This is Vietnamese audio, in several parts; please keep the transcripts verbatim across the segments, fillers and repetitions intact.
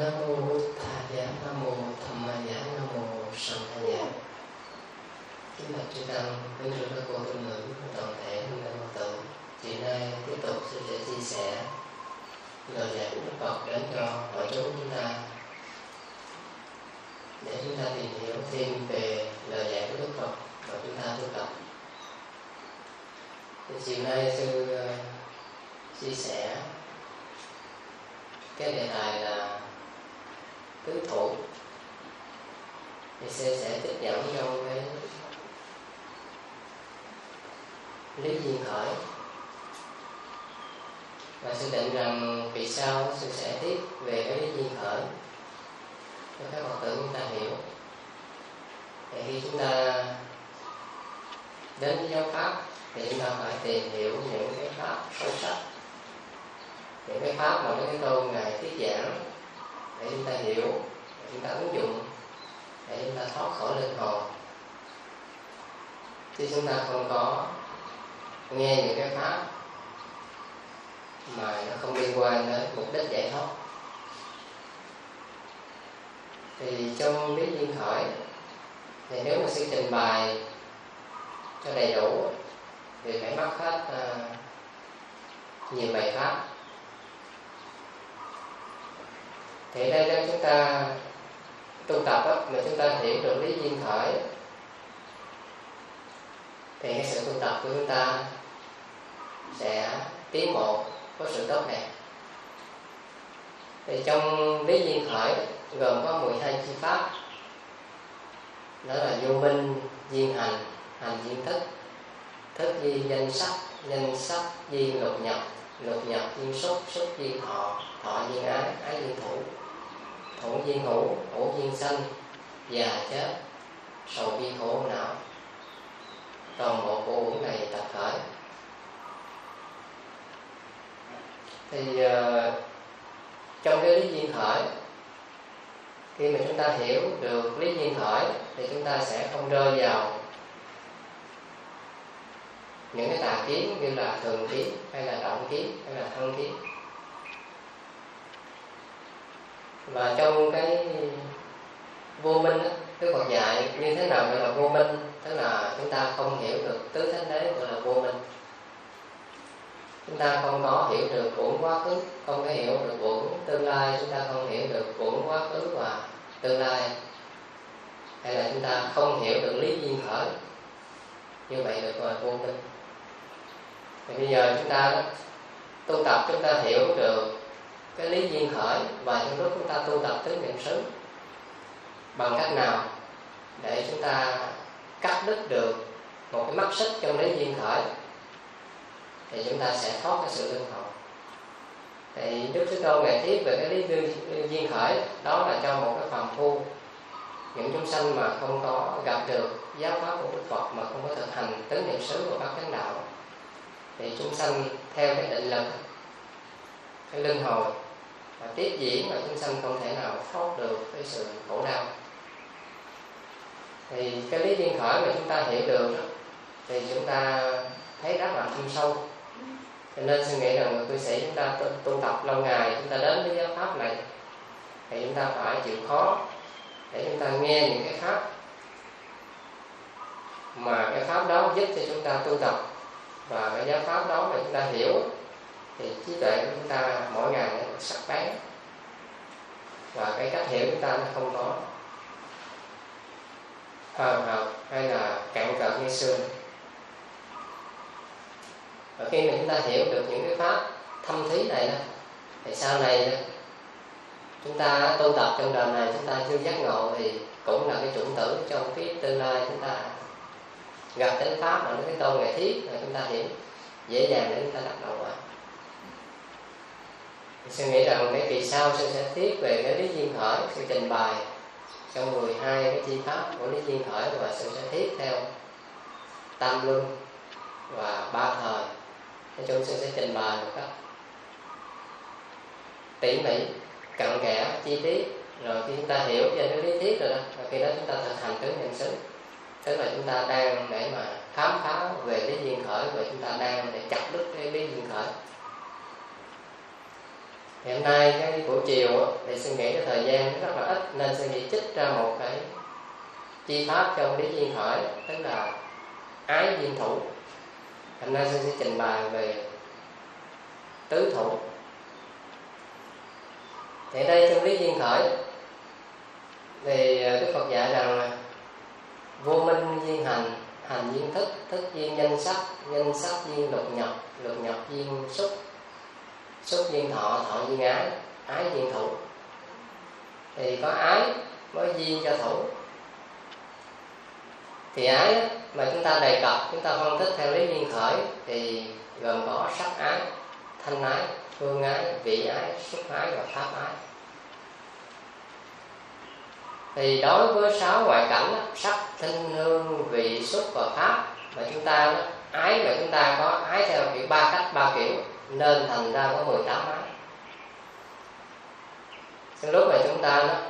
Nam mô Bụt Thầy Giá, Nam mô Tham Ma Giá, Nam mô Sanh Ma Giá. Kính bạch chư tăng, kính thưa các cô tu nữ của toàn thể hương linh Phật tử. Chiều nay tiếp tục sư sẽ chia sẻ lời dạy của Đức Phật đến cho mọi chúng chúng ta, để chúng ta tìm hiểu thêm về lời dạy của Đức Phật và chúng ta tu tập. Thì chiều nay sư uh, chia sẻ cái đề tài là tứ thủ. Thì sư sẽ tiếp dẫn trong cái lý duyên khởi. Và sư định rằng vì sao sư sẽ tiếp về cái lý duyên khởi cho các Phật tử chúng ta hiểu. Thì khi chúng ta đến với giáo pháp thì chúng ta phải tìm hiểu những cái pháp sâu sắc, những cái pháp mà Đức Thế Tôn ngài thuyết giảng để chúng ta hiểu, để chúng ta ứng dụng, để chúng ta thoát khỏi linh hồn. Chứ chúng ta không có nghe những cái pháp mà nó không liên quan đến mục đích giải thoát. Thì trong lý duyên khởi thì nếu mà sư trình bày cho đầy đủ thì phải mất hết uh, nhiều bài pháp. Thì đây là chúng ta tu tập đó, mà chúng ta hiểu được lý duyên khởi thì cái sự tu tập của chúng ta sẽ tiến bộ, có sự tốt đẹp. Thì trong lý duyên khởi gồm có mười hai chi pháp, đó là vô minh duyên hành, hành duyên thức, thức duyên danh sắc, danh sắc duyên lục nhập, lục nhập duyên xúc, xúc duyên thọ, thọ duyên ái, ái duyên thủ, thủ duyên hữu, hữu duyên sanh, già chết, sầu bi khổ não. Toàn bộ của uẩn này tập khởi. Thì uh, trong cái lý duyên khởi, khi mà chúng ta hiểu được lý duyên khởi thì chúng ta sẽ không rơi vào những cái tà kiến như là thường kiến, hay là động kiến, hay là thân kiến. Và trong cái vô minh đó, Đức Phật dạy như thế nào gọi là vô minh, tức là chúng ta không hiểu được tứ thánh đế gọi là vô minh. Chúng ta không có hiểu được uẩn quá khứ, không có hiểu được uẩn tương lai, chúng ta không hiểu được uẩn quá khứ và tương lai, hay là chúng ta không hiểu được lý duyên khởi. Như vậy được gọi là vô minh. Thì bây giờ chúng ta tu tập, chúng ta hiểu được cái lý duyên khởi, và trong lúc chúng ta tu tập tứ niệm xứ bằng cách nào để chúng ta cắt đứt được một cái mắt xích trong lý duyên khởi thì chúng ta sẽ thoát cái sự luân hồi. Thì Đức Thế Tôn ngài thuyết về cái lý duyên khởi đó là cho một cái phàm phu, những chúng sanh mà không có gặp được giáo pháp của Đức Phật, mà không có thực hành tứ niệm xứ và bát chánh đạo, thì chúng sanh theo cái định lực, cái luân hồi và tiếp diễn, mà chúng sanh không thể nào thoát được cái sự khổ đau. Thì cái lý duyên khởi mà chúng ta hiểu được thì chúng ta thấy rất là thâm sâu. Cho nên suy nghĩ rằng người cư sĩ chúng ta tu, tu tập lâu ngày, chúng ta đến với giáo pháp này thì chúng ta phải chịu khó để chúng ta nghe những cái pháp mà cái pháp đó giúp cho chúng ta tu tập, và cái giáo pháp đó mà chúng ta hiểu thì trí tuệ của chúng ta mỗi ngày nó sắc bén, và cái cách hiểu chúng ta nó không có hời hợt hay là cạn cợt như xưa. Và khi mà chúng ta hiểu được những cái pháp thâm thúy này đó, thì sau này đó, chúng ta tu tập trong đời này chúng ta chưa giác ngộ thì cũng là cái chủng tử trong cái tương lai chúng ta gặp đến pháp mà Đức Thế Tôn ngài thuyết, và chúng ta hiểu dễ dàng để chúng ta đắc đạo quả. Tôi nghĩ rằng cái kỳ sau sư sẽ thuyết về cái lý duyên khởi, sư trình bày trong mười hai cái chi pháp của lý duyên khởi, và sư sẽ thuyết theo tam luân và ba thời. Nói chung sư sẽ trình bày một cách tỉ mỉ, cặn kẽ, chi tiết. Rồi khi chúng ta hiểu về cái lý thuyết rồi đó, và khi đó chúng ta thực hành tứ niệm xứ, tức là chúng ta đang để mà khám phá về lý duyên khởi, và chúng ta đang để chặt đứt cái lý duyên khởi. Thì hôm nay cái buổi chiều thì suy nghĩ cái thời gian rất là ít, nên suy nghĩ trích ra một cái chi pháp trong lý duyên khởi, tức là ái duyên thủ. Hôm nay tôi sẽ trình bày về tứ thủ. Thì đây trong lý duyên khởi thì Đức Phật dạy rằng vô minh duyên hành, hành duyên thức, thức duyên danh sắc, danh sắc duyên lục nhập, lục nhập duyên xúc, xúc duyên thọ, thọ duyên ái, ái duyên thủ. Thì có ái mới duyên cho thủ. Thì ái mà chúng ta đề cập, chúng ta phân tích theo lý duyên khởi thì gồm có sắc ái, thanh ái, hương ái, vị ái, xúc ái và pháp ái. Thì đối với sáu ngoại cảnh, sắc, thanh, hương, vị, xúc và pháp, mà chúng ta ái mà chúng ta có ái theo kiểu ba cách ba kiểu, nên thành ra có mười tám ái. Trong lúc mà chúng ta nó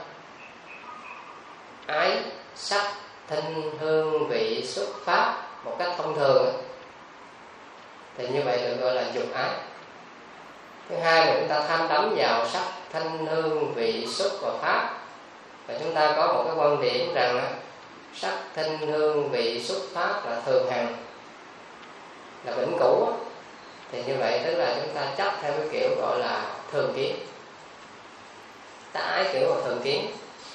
ái sắc, thanh, hương, vị, xúc, pháp một cách thông thường thì như vậy được gọi là dục ái. Thứ hai là chúng ta tham đắm vào sắc, thanh, hương, vị, xúc và pháp, và chúng ta có một cái quan điểm rằng sắc, thanh, hương, vị, xúc, pháp là thường hằng, là vĩnh cửu, thì như vậy tức là chúng ta chấp theo cái kiểu gọi là thường kiến. Ta ái kiểu là thường kiến,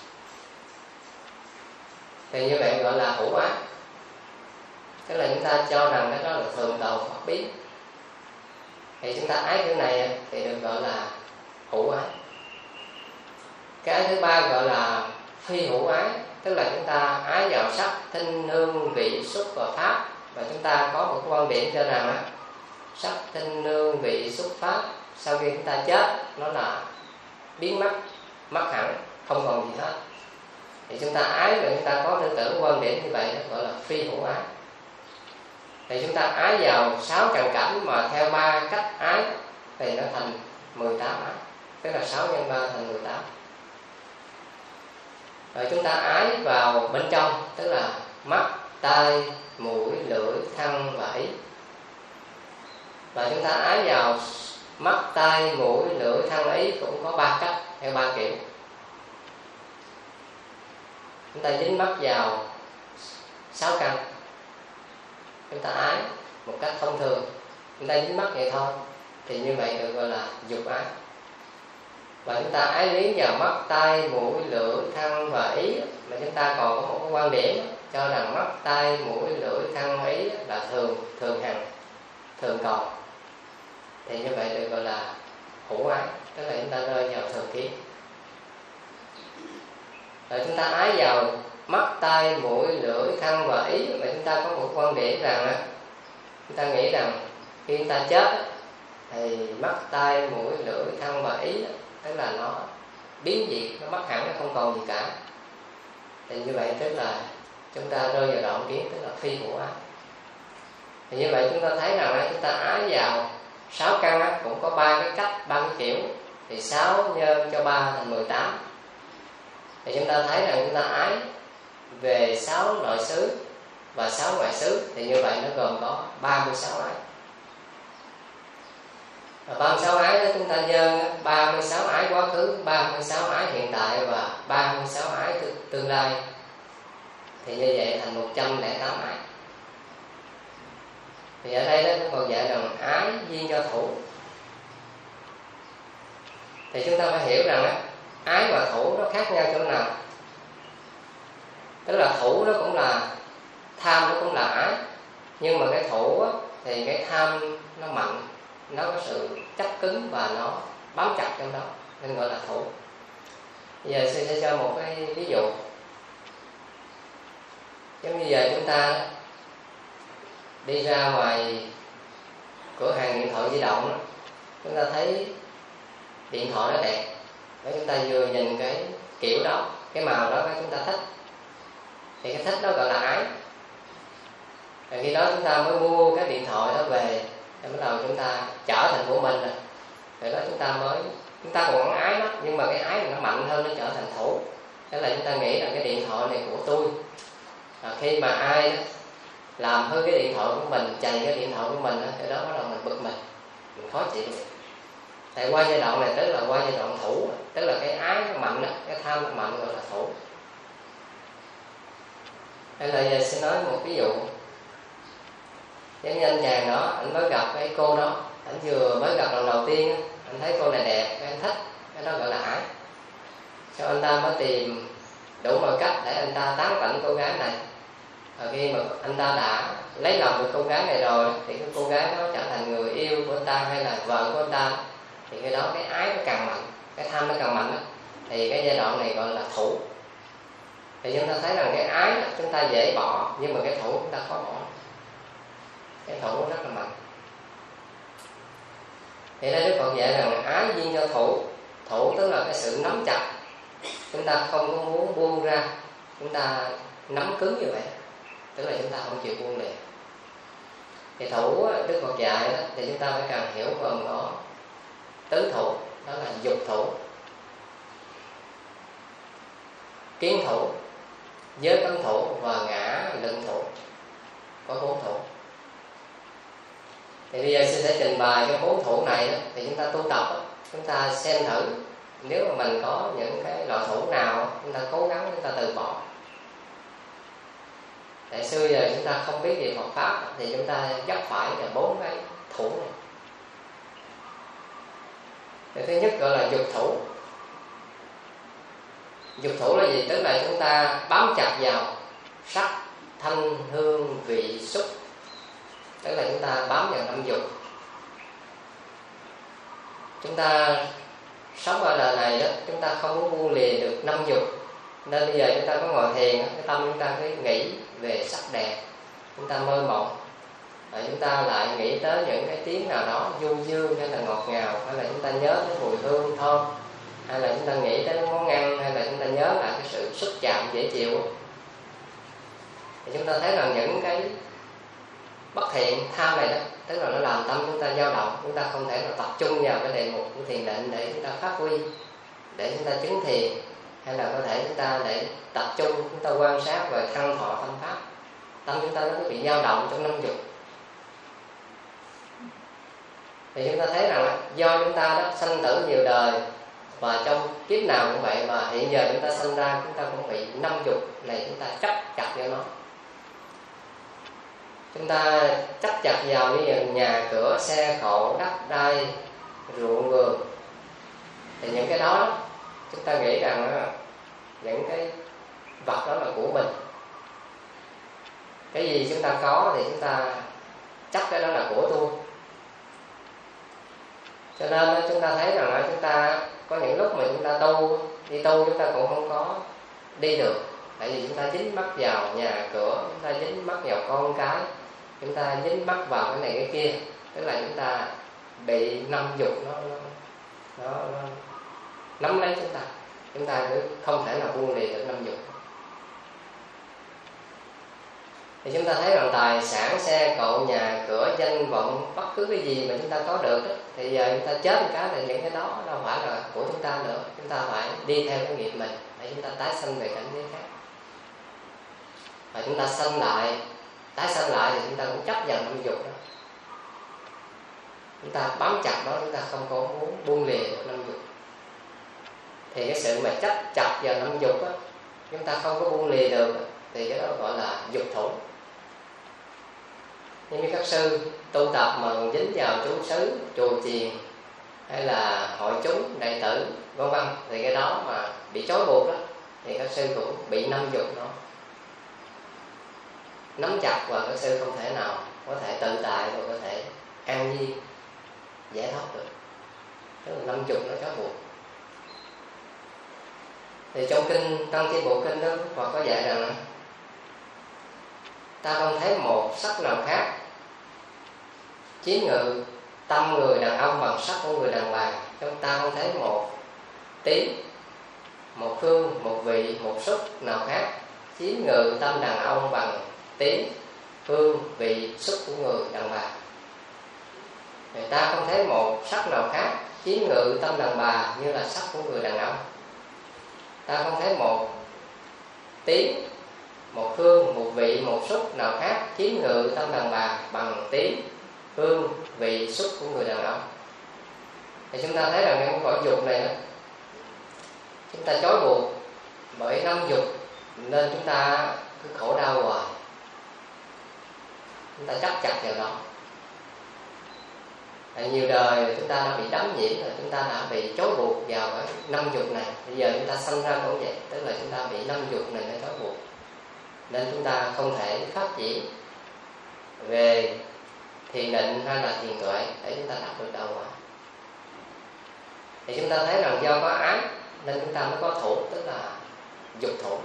thì như vậy gọi là hữu ái, tức là chúng ta cho rằng cái đó là thường tồn bất biến. Thì chúng ta ái kiểu này thì được gọi là hữu ái. Cái thứ ba gọi là phi hữu ái, tức là chúng ta ái vào sắc, thanh, hương, vị, xúc và pháp, và chúng ta có một quan điểm cho rằng sắc, thanh, hương, vị, xúc, pháp sau khi chúng ta chết nó là biến mất, mất hẳn, không còn gì hết. Thì chúng ta ái và chúng ta có tư tưởng quan điểm như vậy đó gọi là phi hữu ái. Thì chúng ta ái vào sáu trần cảnh mà theo ba cách ái thì nó thành mười tám ái, tức là sáu nhân ba thành mười tám. Rồi chúng ta ái vào bên trong, tức là mắt, tai, mũi, lưỡi, thân và ý. Và chúng ta ái vào mắt, tai, mũi, lưỡi, thân, ý cũng có ba cách theo ba kiểu. Chúng ta dính mắt vào sáu căn, chúng ta ái một cách thông thường, chúng ta dính mắt vậy thôi, thì như vậy được gọi là dục ái. Và chúng ta ái luyến vào mắt, tai, mũi, lưỡi, thân và ý, mà chúng ta còn có một cái quan điểm cho rằng mắt, tai, mũi, lưỡi, thân, ý là thường, thường hằng, thường còn, thì như vậy được gọi là hữu ái, tức là chúng ta rơi vào thường kiến. Rồi chúng ta ái vào mắt, tai, mũi, lưỡi, thân và ý, mà chúng ta có một quan điểm rằng chúng ta nghĩ rằng khi chúng ta chết thì mắt, tai, mũi, lưỡi, thân và ý, tức là nó biến diệt, nó mất hẳn, nó không còn gì cả. Thì như vậy tức là chúng ta rơi vào đoạn kiến, tức là phi hữu ái. Thì như vậy chúng ta thấy rằng chúng ta ái vào sáu căn cũng có ba cái cách, ba cái kiểu, thì sáu nhân cho ba thành mười tám. Thì chúng ta thấy rằng chúng ta ái về sáu nội xứ và sáu ngoại xứ, thì như vậy nó gồm có ba mươi sáu ái. Và ba mươi sáu ái đó chúng ta nhân ba mươi sáu ái quá khứ, ba mươi sáu ái hiện tại và ba mươi sáu ái tương lai, thì như vậy thành một trăm lẻ tám ái. Thì ở đây đó Đức Phật dạy rằng ái duyên cho thủ. Thì chúng ta phải hiểu rằng ái và thủ nó khác nhau chỗ nào. Tức là thủ nó cũng là tham, nó cũng là ái, nhưng mà cái thủ á, thì cái tham nó mạnh, nó có sự chấp cứng và nó bám chặt trong đó, nên gọi là thủ. Bây giờ tôi sẽ cho một cái ví dụ. Giống như giờ chúng ta đi ra ngoài cửa hàng điện thoại di động đó, chúng ta thấy điện thoại nó đẹp, và chúng ta vừa nhìn cái kiểu đó, cái màu đó chúng ta thích, thì cái thích đó gọi là ái. Rồi khi đó chúng ta mới mua cái điện thoại đó về, rồi bắt đầu chúng ta trở thành của mình rồi, rồi đó chúng ta mới chúng ta còn ái đó, nhưng mà cái ái này nó mạnh hơn, nó trở thành thủ. Thế là chúng ta nghĩ rằng cái điện thoại này của tôi. À, khi mà ai đó làm hư cái điện thoại của mình, chày cái điện thoại của mình, thì đó bắt đầu mình bực mình, mình khó chịu. Tại qua giai đoạn này tức là qua giai đoạn thủ, tức là cái ái nó mạnh đó, cái tham nó mạnh gọi là thủ. Hay là giờ xin nói một ví dụ, giống như anh chàng đó, anh mới gặp cái cô đó, anh vừa mới gặp lần đầu tiên, anh thấy cô này đẹp, anh thích, cái đó gọi là ái. Sau anh ta mới tìm đủ mọi cách để anh ta tán tỉnh cô gái này. Và khi mà anh ta đã lấy lòng được cô gái này rồi, thì cái cô gái đó trở thành người yêu của anh ta hay là vợ của anh ta, thì cái đó cái ái nó càng mạnh, cái tham nó càng mạnh đó. Thì cái giai đoạn này gọi là thủ. Thì chúng ta thấy rằng cái ái đó, chúng ta dễ bỏ, nhưng mà cái thủ chúng ta khó bỏ. Cái thủ rất là mạnh. Thì đây Đức Phật dạy rằng ái duyên cho thủ. Thủ tức là cái sự nắm chặt, chúng ta không có muốn buông ra, chúng ta nắm cứng như vậy, tức là chúng ta không chịu buông liền. Thì thủ Đức Phật dạy đó, thì chúng ta phải cần hiểu gồm có tứ thủ, đó là dục thủ, kiến thủ, giới cấm thủ và ngã lận thủ, có bốn thủ. Thì bây giờ xin sẽ trình bày cái bốn thủ này đó, thì chúng ta tu tập đó, chúng ta xem thử nếu mà mình có những cái loại thủ nào chúng ta cố gắng chúng ta từ bỏ. Tại xưa giờ chúng ta không biết gì Phật pháp thì chúng ta dấp phải là bốn cái thủ này. Thì thứ nhất gọi là dục thủ. Dục thủ là gì? Tức là chúng ta bám chặt vào sắc, thanh, hương, vị, xúc. Tức là chúng ta bám vào năm dục. Chúng ta sống ở đời này đó, chúng ta không có buông lìa được năm dục. Nên bây giờ chúng ta có ngồi thiền, cái tâm chúng ta cứ nghĩ về sắc đẹp, chúng ta mơ mộng, rồi chúng ta lại nghĩ tới những cái tiếng nào đó du dương hay là ngọt ngào, hay là chúng ta nhớ tới mùi hương thơm, hay là chúng ta nghĩ tới món ăn, hay là chúng ta nhớ lại cái sự xúc chạm dễ chịu. Thì chúng ta thấy rằng những cái bất thiện tham này đó, tức là nó làm tâm chúng ta dao động, chúng ta không thể nào tập trung vào cái đề mục của thiền định để chúng ta phát huy, để chúng ta chứng thiền, hay là có thể chúng ta để tập trung chúng ta quan sát về thăng thọ tâm pháp. Tâm chúng ta nó có bị dao động trong năm dục. Thì chúng ta thấy rằng do chúng ta đó sanh tử nhiều đời, và trong kiếp nào cũng vậy, và hiện giờ chúng ta sanh ra chúng ta cũng bị năm dục này chúng ta chấp chặt vào nó. Chúng ta chấp chặt vào như nhà cửa, xe cộ, đất đai, ruộng vườn. Thì những cái đó chúng ta nghĩ rằng những cái vật đó là của mình. Cái gì chúng ta có thì chúng ta chấp cái đó là của tôi. Cho nên chúng ta thấy rằng chúng ta có những lúc mà chúng ta tu, đi tu chúng ta cũng không có đi được. Tại vì chúng ta dính mắc vào nhà cửa, chúng ta dính mắc vào con cái, chúng ta dính mắc vào cái này cái kia. Tức là chúng ta bị năm dục nó, nó, nó, nó nắm lấy chúng ta. Chúng ta cứ không thể nào buông lìa được năm dục. Thì chúng ta thấy rằng tài sản, xe cộ, nhà cửa, danh vọng, bất cứ cái gì mà chúng ta có được đó, thì giờ chúng ta chết một cái thì những cái đó đâu phải là của chúng ta nữa. Chúng ta phải đi theo cái nghiệp mình để chúng ta tái sanh về cảnh giới khác. Và chúng ta sanh lại, tái sanh lại thì chúng ta cũng chấp vào năm dục đó. Chúng ta bám chặt đó, chúng ta không có muốn buông lìa được năm dục. Thì cái sự mà chấp chặt vào năm dục đó, chúng ta không có buông lìa được, thì cái đó gọi là dục thủ. Nhưng như các sư tu tập mà dính vào chú xứ, chùa chiền hay là hội chúng, đệ tử vân vân, thì cái đó mà bị trói buộc đó, thì các sư cũng bị năm dục nó nắm chặt, và các sư không thể nào có thể tự tại và có thể an nhiên giải thoát được. Tức là năm dục nó trói buộc. Thì trong kinh Tăng Chi Bộ Kinh đó, Phật có dạy rằng ta không thấy một sắc nào khác chiếm ngự tâm người đàn ông bằng sắc của người đàn bà. Chúng ta không thấy một tiếng, một hương, một vị, một xúc nào khác chiếm ngự tâm đàn ông bằng tiếng, hương, vị, xúc của người đàn bà. Người ta không thấy một sắc nào khác chiếm ngự tâm đàn bà như là sắc của người đàn ông. Ta không thấy một tiếng, một hương, một vị, một xúc nào khác chiếm ngự tâm đàn bà bằng tiếng, hương, vị, xúc của người đàn ông. Thì chúng ta thấy rằng cái cõi dục này đó, chúng ta trói buộc bởi năm dục nên chúng ta cứ khổ đau hoài, chúng ta chấp chặt vào đó. Tại nhiều đời chúng ta đã bị đắm nhiễm rồi, chúng ta đã bị trói buộc vào cái năm dục này. Bây giờ chúng ta sanh ra cũng vậy, tức là chúng ta bị năm dục này nó trói buộc, nên chúng ta không thể phát triển về thiền định hay là thiền tuệ để chúng ta đạt được đâu mà. Thì chúng ta thấy rằng do có ái nên chúng ta mới có thủ, tức là dục thủ.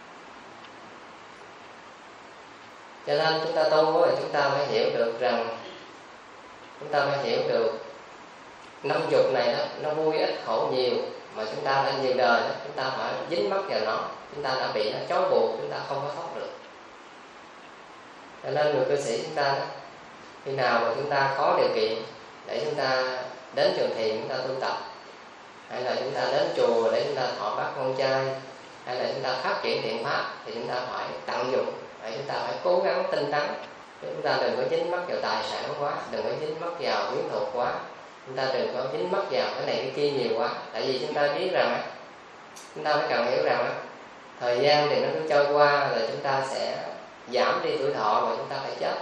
Cho nên chúng ta tu thì chúng ta phải hiểu được rằng, chúng ta phải hiểu được năm dục này đó, nó vui ít khổ nhiều, mà chúng ta đã nhiều đời đó, chúng ta phải dính mắc vào nó, chúng ta đã bị nó trói buộc, chúng ta không có thoát được. Cho nên người cư sĩ chúng ta đó, khi nào mà chúng ta có điều kiện để chúng ta đến trường thiền chúng ta tu tập, hay là chúng ta đến chùa để chúng ta thọ bát con trai, hay là chúng ta phát triển thiện pháp, thì chúng ta phải tận dụng, để chúng ta phải cố gắng tinh tấn. Chúng ta đừng có dính mắc vào tài sản quá, đừng có dính mắc vào quyến thuộc quá, chúng ta đừng có dính mắc vào cái này cái kia nhiều quá. Tại vì chúng ta biết rằng, chúng ta phải cần hiểu rằng thời gian thì nó cứ trôi qua, rồi chúng ta sẽ giảm đi tuổi thọ và chúng ta phải chết.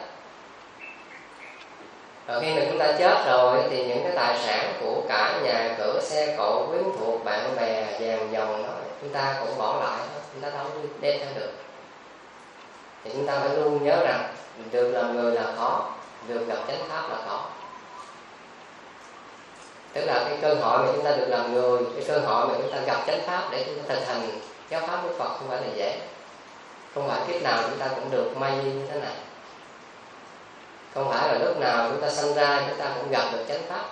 Rồi khi mà chúng ta chết rồi thì những cái tài sản của cả nhà cửa, xe cộ, quyến thuộc, bạn bè, vàng dòng đó chúng ta cũng bỏ lại, chúng ta đâu đem theo được. Thì chúng ta phải luôn nhớ rằng được làm người là khó, được gặp chánh pháp là khó. Tức là cái cơ hội mà chúng ta được làm người, cái cơ hội mà chúng ta gặp chánh pháp để chúng ta thực hành giáo pháp của Phật không phải là dễ. Không phải kiếp nào chúng ta cũng được may như thế này. Không phải là lúc nào chúng ta sanh ra chúng ta cũng gặp được chánh pháp.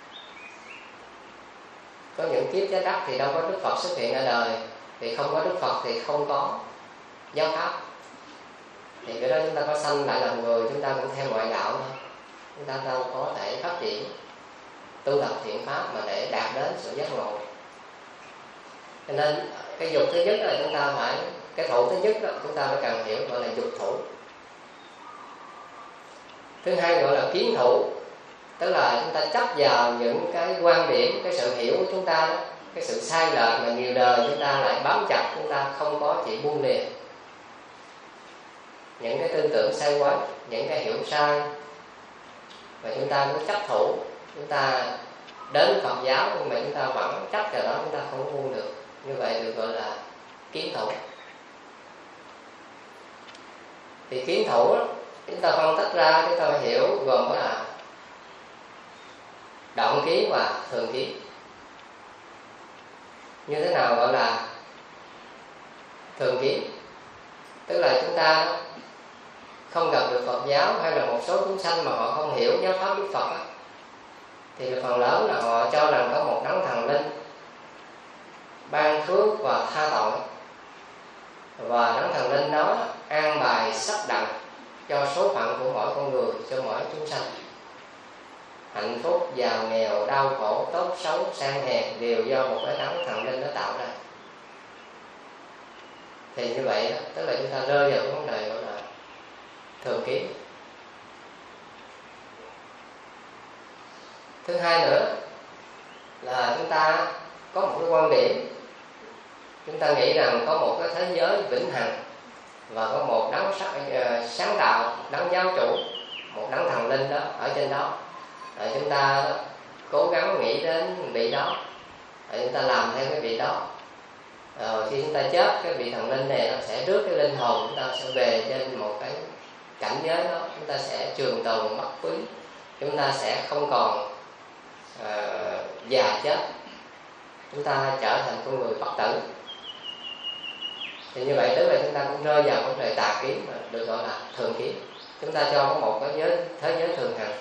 Có những kiếp trái đất thì đâu có Đức Phật xuất hiện ở đời, thì không có Đức Phật thì không có giáo pháp. Thì cái đó chúng ta có sanh lại làm người, chúng ta cũng theo ngoại đạo thôi, chúng ta đâu có thể phát triển tu tập thiện pháp mà để đạt đến sự giác ngộ. Cho nên cái dục thứ nhất là chúng ta phải, cái thủ thứ nhất đó chúng ta phải cần hiểu, gọi là dục thủ. Thứ hai gọi là kiến thủ, tức là chúng ta chấp vào những cái quan điểm, cái sự hiểu của chúng ta đó, cái sự sai lệch mà nhiều đời chúng ta lại bám chặt, chúng ta không có chịu buông lìa. Những cái tư tưởng sai quấy, những cái hiểu sai mà chúng ta cứ chấp thủ, chúng ta đến Phật giáo nhưng mà chúng ta vẫn chấp vào đó, chúng ta không buông được. Như vậy được gọi là kiến thủ. Thì kiến thủ đó, chúng ta phân tích ra, chúng ta phải hiểu gồm có là động kiến và thường kiến. Như thế nào gọi là thường kiến? Tức là chúng ta không gặp được Phật giáo, hay là một số chúng sanh mà họ không hiểu giáo pháp Đức Phật á, thì phần lớn là họ cho rằng có một đấng thần linh ban phước và tha tội, và đấng thần linh đó an bài sắp đặt cho số phận của mỗi con người, cho mỗi chúng sanh. Hạnh phúc, giàu nghèo, đau khổ, tốt xấu, sang hèn đều do một cái đấng thần linh nó tạo ra. Thì như vậy đó, tức là chúng ta rơi vào vấn đề gọi là thường kiến. Thứ hai nữa là chúng ta có một cái quan điểm, chúng ta nghĩ rằng có một cái thế giới vĩnh hằng và có một đấng sáng tạo, đấng giáo chủ, một đấng thần linh đó ở trên đó. Rồi chúng ta cố gắng nghĩ đến vị đó, rồi chúng ta làm theo cái vị đó. Rồi khi chúng ta chết, cái vị thần linh này nó sẽ rước cái linh hồn chúng ta sẽ về trên một cái cảnh giới đó, chúng ta sẽ trường tồn bất quý, chúng ta sẽ không còn uh, già chết, chúng ta trở thành con người Phật tử. Thì như vậy tức là chúng ta cũng rơi vào vấn đề tà kiến, mà được gọi là thường kiến. Chúng ta cho có một cái giới, thế giới thường hằng.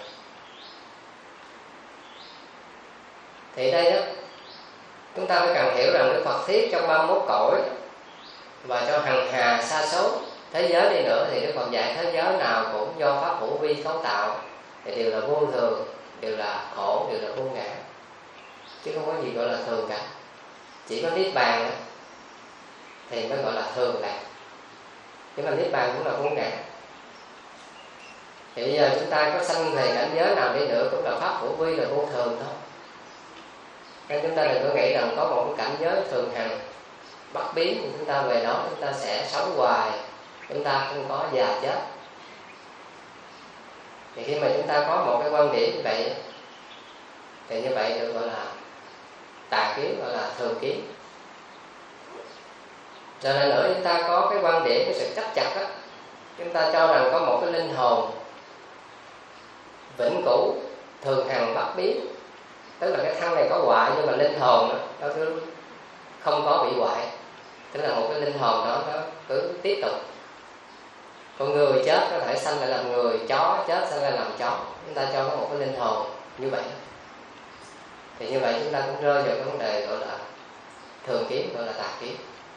Thì đây đó, chúng ta phải cần hiểu rằng Đức Phật thuyết trong ba mươi mốt cõi và cho hằng hà sa số thế giới đi nữa, thì Đức Phật dạy thế giới nào cũng do pháp hữu vi cấu tạo, thì đều là vô thường, đều là khổ, đều là vô ngã, chứ không có gì gọi là thường cả. Chỉ có niết bàn thì mới gọi là thường lạc, chứ mà niết bàn cũng là vô ngã. Thì bây giờ chúng ta có sanh về cảnh giới nào đi nữa cũng là pháp hữu vi, là vô thường thôi. Nên chúng ta đừng có nghĩ rằng có một cái cảnh giới thường hằng bất biến, chúng ta về đó chúng ta sẽ sống hoài, chúng ta không có già chết. Thì khi mà chúng ta có một cái quan điểm như vậy thì như vậy được gọi là tà kiến, gọi là thường kiến. Rồi lại nữa chúng ta có cái quan điểm, cái sự chấp chặt đó, chúng ta cho rằng có một cái linh hồn vĩnh cửu, thường hằng bất biến, tức là cái thân này có hoại nhưng mà linh hồn đó, nó cứ không có bị hoại, tức là một cái linh hồn đó nó cứ tiếp tục. Con người chết có thể sanh lại làm người, chó chết sanh lại làm chó, chúng ta cho nó một cái linh hồn như vậy. Thì như vậy chúng ta cũng rơi vào cái vấn đề gọi là thường kiến, gọi là tà kiến.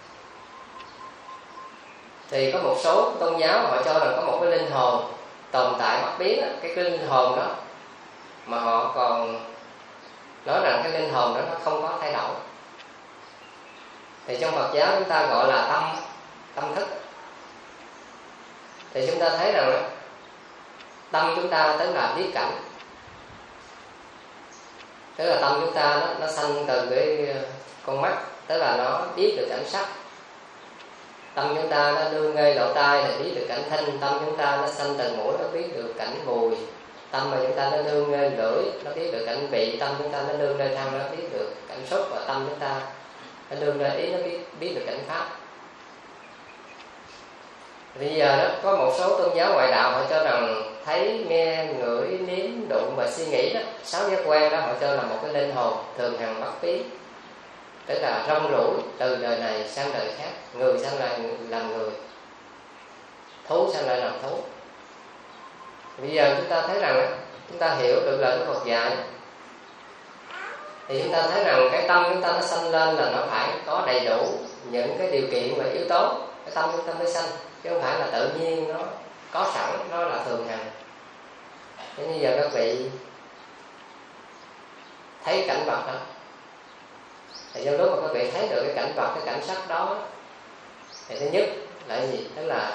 Thì có một số tôn giáo họ cho rằng có một cái linh hồn tồn tại bất biến đó. Cái, cái linh hồn đó mà họ còn nói rằng cái linh hồn đó nó không có thay đổi. Thì trong Phật giáo chúng ta gọi là tâm, tâm thức. Thì chúng ta thấy rằng tâm chúng ta tức là biết cảnh, tức là tâm chúng ta nó, nó sanh từ cái con mắt, tức là nó biết được cảnh sắc. Tâm chúng ta nó đưa ngay lỗ tai thì biết được cảnh thanh. Tâm chúng ta nó sanh từ mũi, nó biết được cảnh mùi. Tâm mà chúng ta nó đưa ngay lưỡi, nó biết được cảnh vị. Tâm chúng ta nó đưa ngay thân, nó biết được cảnh xúc. Và tâm chúng ta nó đưa ngay ý, nó biết, biết được cảnh pháp. Bây giờ đó có một số tôn giáo ngoại đạo họ cho rằng thấy, nghe, ngửi, nếm, đụng và suy nghĩ đó, sáu giác quan đó họ cho là một cái linh hồn thường hằng bất biến, tức là rong ruổi từ đời này sang đời khác, người sang lại làm người, thú sang lại làm thú. Bây giờ chúng ta thấy rằng chúng ta hiểu được lời của Phật dạy thì chúng ta thấy rằng cái tâm chúng ta nó sanh lên là nó phải có đầy đủ những cái điều kiện và yếu tố, cái tâm chúng ta mới sanh, chứ không phải là tự nhiên nó có sẵn, nó là thường hằng. Thế bây giờ các vị thấy cảnh vật đó, thì trong lúc mà các vị thấy được cái cảnh vật, cái cảnh sắc đó, thì thứ nhất là cái gì? Tức là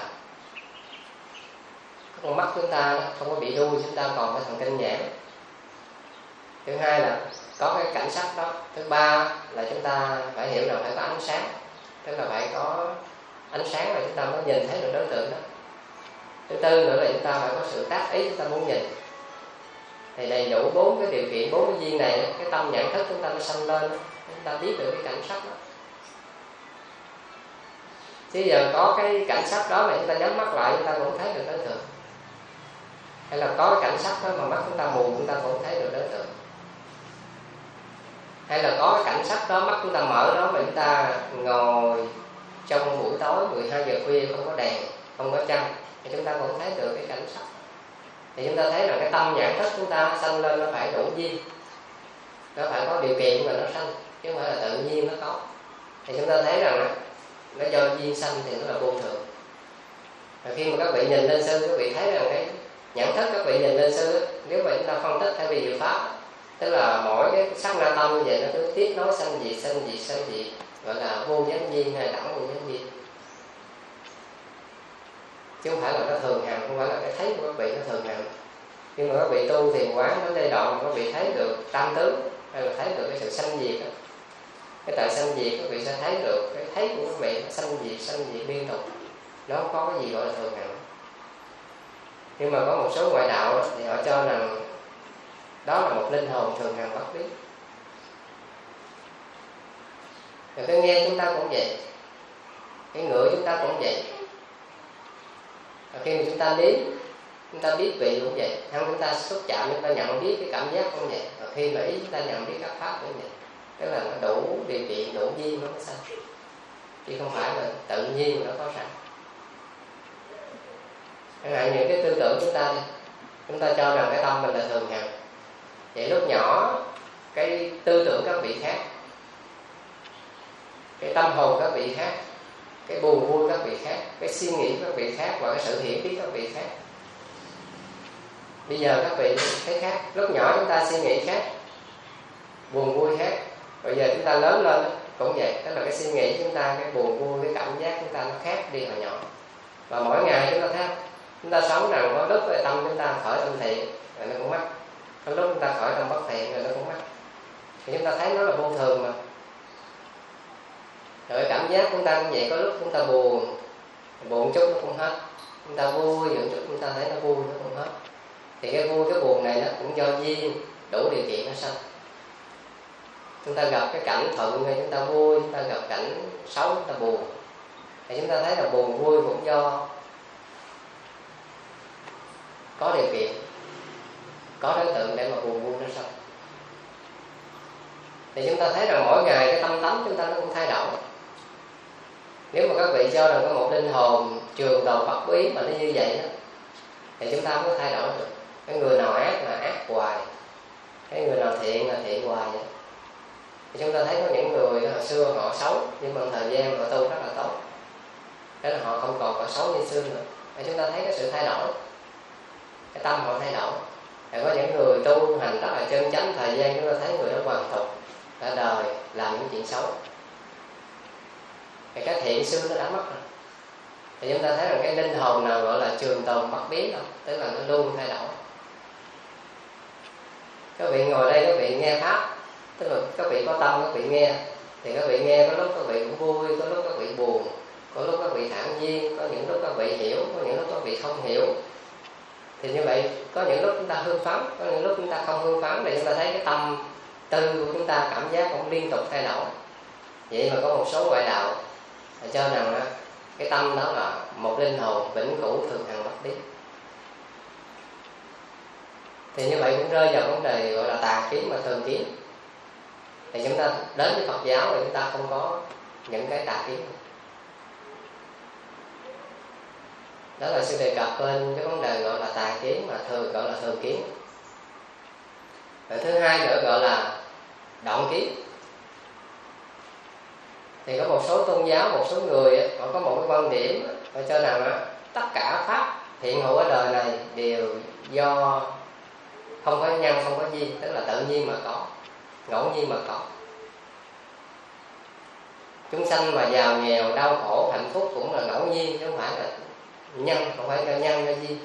con mắt chúng ta không có bị đuôi, chúng ta còn có thần kinh nhãn. Thứ hai là có cái cảnh sắc đó. Thứ ba là chúng ta phải hiểu là phải có ánh sáng, tức là phải có ánh sáng là chúng ta mới nhìn thấy được đối tượng đó. Thứ tư nữa là chúng ta phải có sự tác ý, chúng ta muốn nhìn. Thì đầy đủ bốn cái điều kiện, bốn cái duyên này, cái tâm nhận thức chúng ta nó sanh lên, chúng ta biết được cái cảnh sắc đó. Chứ giờ có cái cảnh sắc đó mà chúng ta nhắm mắt lại chúng ta cũng thấy được đối tượng, hay là có cái cảnh sắc đó mà mắt chúng ta mù chúng ta cũng thấy được đối tượng, hay là có cái cảnh sắc đó mắt chúng ta mở đó mà chúng ta ngồi trong buổi tối mười hai giờ khuya không có đèn, không có trăng thì chúng ta cũng thấy được cái cảnh sắc. Thì chúng ta thấy rằng cái tâm nhãn thức chúng ta sanh lên nó phải đủ duyên, nó phải có điều kiện mà nó sanh, chứ không phải là tự nhiên nó có. Thì chúng ta thấy rằng nó do duyên sanh thì nó là vô thường. Và khi mà các vị nhìn lên sư, các vị thấy rằng cái nhãn thức các vị nhìn lên sư, nếu mà chúng ta phân tích theo vì diệu pháp, tức là mỗi cái sắc na tâm như vậy nó cứ tiếp nối sanh diệt, sanh diệt, sanh diệt, gọi là vô gián duyên hay đẳng vô gián duyên, chứ không phải là nó thường hằng, không phải là cái thấy của các vị nó thường hằng. Nhưng mà các vị tu thiền quán đến giai đoạn các vị thấy được tam tướng, hay là thấy được cái sự sanh diệt đó. Cái tại sanh diệt các vị sẽ thấy được cái thấy của các vị sanh diệt, sanh diệt liên tục, nó không có cái gì gọi là thường hằng. Nhưng mà có một số ngoại đạo thì họ cho rằng đó là một linh hồn thường hằng bất biến. Rồi cái nghe chúng ta cũng vậy, cái ngửi chúng ta cũng vậy. Rồi khi mà chúng ta nếm, chúng ta biết vị cũng vậy. Thân chúng ta xúc chạm, chúng ta nhận biết cái cảm giác cũng vậy. Rồi khi mà ý chúng ta nhận biết các pháp cũng vậy. Tức là nó đủ điều kiện, đủ duyên nó mới sanh, chứ không phải là tự nhiên nó có sẵn. Chẳng hạn những cái tư tưởng chúng ta, chúng ta cho rằng cái tâm mình là thường hằng. Vậy lúc nhỏ cái tư tưởng các vị khác, cái tâm hồn các vị khác, cái buồn vui các vị khác, cái suy nghĩ các vị khác và cái sự hiểu biết các vị khác. Bây giờ các vị thấy khác. Lúc nhỏ chúng ta suy nghĩ khác, buồn vui khác. Bây giờ chúng ta lớn lên cũng vậy, tức là cái suy nghĩ chúng ta, cái buồn vui, cái cảm giác chúng ta nó khác đi hồi nhỏ. Và mỗi ngày chúng ta thấy chúng ta sống rằng có lúc tâm chúng ta khởi tâm thiện rồi nó cũng mất, có lúc chúng ta khởi tâm bất thiện rồi nó cũng mất. thì chúng ta thấy nó là vô thường mà. Rồi cảm giác chúng ta cũng vậy, có lúc chúng ta buồn, buồn chút nó cũng hết, chúng ta vui một chút chúng ta thấy nó vui nó cũng hết. Thì cái vui cái buồn này nó cũng do duyên đủ điều kiện nó sanh. Chúng ta gặp cái cảnh thuận thì chúng ta vui, chúng ta gặp cảnh xấu chúng ta buồn. Thì chúng ta thấy là buồn vui cũng do có điều kiện, có đối tượng để mà buồn vui nó sanh. Thì chúng ta thấy rằng mỗi ngày cái tâm tánh chúng ta nó cũng thay đổi. Nếu mà các vị cho rằng có một linh hồn trường tồn bất biến mà nó như vậy đó, thì chúng ta không có thay đổi được. Cái người nào ác là ác hoài, cái người nào thiện là thiện hoài vậy. Thì chúng ta thấy có những người hồi xưa họ xấu, nhưng mà thời gian họ tu rất là tốt, thế là họ không còn có xấu như xưa nữa. Thì chúng ta thấy cái sự thay đổi, cái tâm họ thay đổi. Thì có những người tu hành rất là chân chánh, thời gian chúng ta thấy người đó hoàn tục cả đời làm những chuyện xấu, thì cái thiện xưa nó đã mất rồi. Thì chúng ta thấy rằng cái linh hồn nào gọi là trường tồn bất biến không, tức là nó luôn thay đổi. Các vị ngồi đây các vị nghe pháp, tức là các vị có tâm các vị nghe, thì các vị nghe có lúc các vị cũng vui, có lúc các vị buồn, có lúc các vị thản nhiên, có những lúc các vị hiểu, có những lúc các vị không hiểu. Thì như vậy có những lúc chúng ta hưng phấn, có những lúc chúng ta không hưng phấn, thì chúng ta thấy cái tâm tư của chúng ta cảm giác cũng liên tục thay đổi. Vậy mà có một số ngoại đạo cho rằng cái tâm đó là một linh hồn vĩnh cửu thường hằng bất biến. Thì như vậy cũng rơi vào vấn đề gọi là tà kiến và thường kiến. Thì chúng ta đến với Phật giáo thì chúng ta không có những cái tà kiến. Đó là sư đề cập bên cái vấn đề gọi là tà kiến mà thường gọi là thường kiến. Và thứ hai nữa gọi là đoạn kiến. Thì có một số tôn giáo, một số người họ có một cái quan điểm họ cho rằng tất cả pháp hiện hữu ở đời này đều do không có nhân, không có duyên, tức là tự nhiên mà có, ngẫu nhiên mà có. Chúng sanh mà giàu nghèo, đau khổ, hạnh phúc cũng là ngẫu nhiên, chứ không phải là nhân, không phải do nhân do duyên.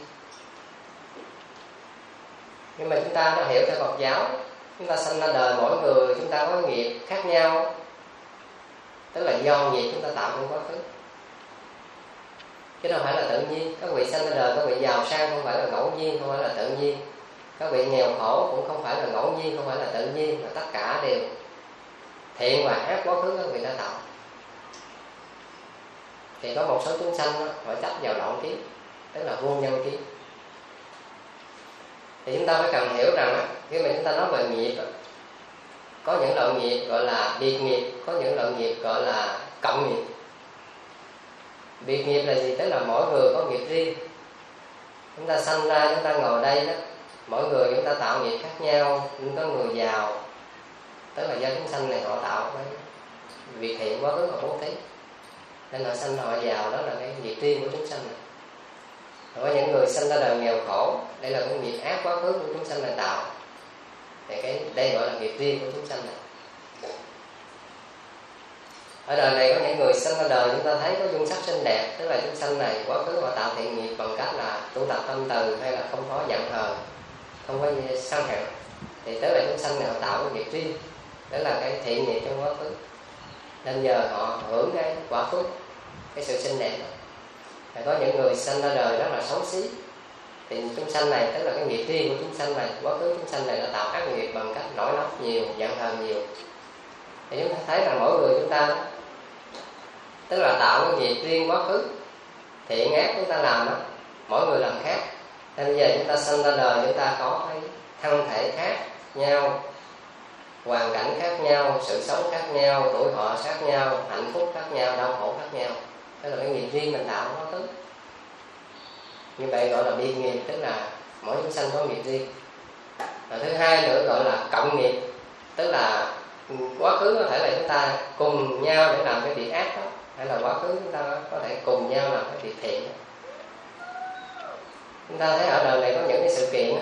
Nhưng mà chúng ta đã hiểu theo Phật giáo, chúng ta sanh ra đời mỗi người chúng ta có nghiệp khác nhau, tức là do nghiệp chúng ta tạo trong quá khứ, chứ đâu phải là tự nhiên. Các vị sanh ra đời các vị giàu sang không phải là ngẫu nhiên, không phải là tự nhiên. Các vị nghèo khổ cũng không phải là ngẫu nhiên, không phải là tự nhiên, mà tất cả đều thiện và ác quá khứ các vị đã tạo. Thì có một số chúng sanh đó, họ chấp vào đoạn kiến, tức là vô nhân kiến. Thì chúng ta phải cần hiểu rằng khi mà chúng ta nói về nghiệp, có những loại nghiệp gọi là biệt nghiệp, có những loại nghiệp gọi là cộng nghiệp. Biệt nghiệp là gì? Tức là mỗi người có nghiệp riêng. Chúng ta sanh ra, chúng ta ngồi đây đó, mỗi người chúng ta tạo nghiệp khác nhau. Nhưng có người giàu, tức là do chúng sanh này họ tạo cái việc thiện quá khứ họ bố thí, nên họ sanh họ giàu, đó là cái nghiệp riêng của chúng sanh này. Rồi có những người sanh ra đời nghèo khổ, đây là cái nghiệp ác quá khứ của chúng sanh này tạo, thì cái đây gọi là nghiệp riêng của chúng sanh này. Ở đời này có những người sanh ra đời chúng ta thấy có dung sắc xinh đẹp, tức là chúng sanh này quá khứ họ tạo thiện nghiệp bằng cách là tu tập tâm từ, hay là không có giận hờn, không có sân hận, thì tức là chúng sanh này họ tạo cái nghiệp riêng, đó là cái thiện nghiệp trong quá khứ, nên giờ họ hưởng cái quả phước, cái sự xinh đẹp đó. Thì có những người sanh ra đời rất là xấu xí, thì chúng sanh này tức là cái nghiệp riêng của chúng sanh này, quá khứ chúng sanh này là tạo ác nghiệp bằng cách nổi nóng nhiều, giận hờn nhiều. Thì chúng ta thấy rằng mỗi người chúng ta tức là tạo cái nghiệp riêng quá khứ, thiện ác chúng ta làm đó, mỗi người làm khác. Nên bây giờ chúng ta sanh ra đời chúng ta có cái thân thể khác nhau, hoàn cảnh khác nhau, sự sống khác nhau, tuổi thọ khác nhau, hạnh phúc khác nhau, đau khổ khác nhau. Đó là cái nghiệp riêng mình tạo quá khứ. Như vậy gọi là biệt nghiệp, tức là mỗi chúng sanh có nghiệp riêng. Và thứ hai nữa gọi là cộng nghiệp, tức là quá khứ có thể là chúng ta cùng nhau để làm cái việc ác đó, hay là quá khứ chúng ta có thể cùng nhau làm cái việc thiện đó. Chúng ta thấy ở đời này có những cái sự kiện đó,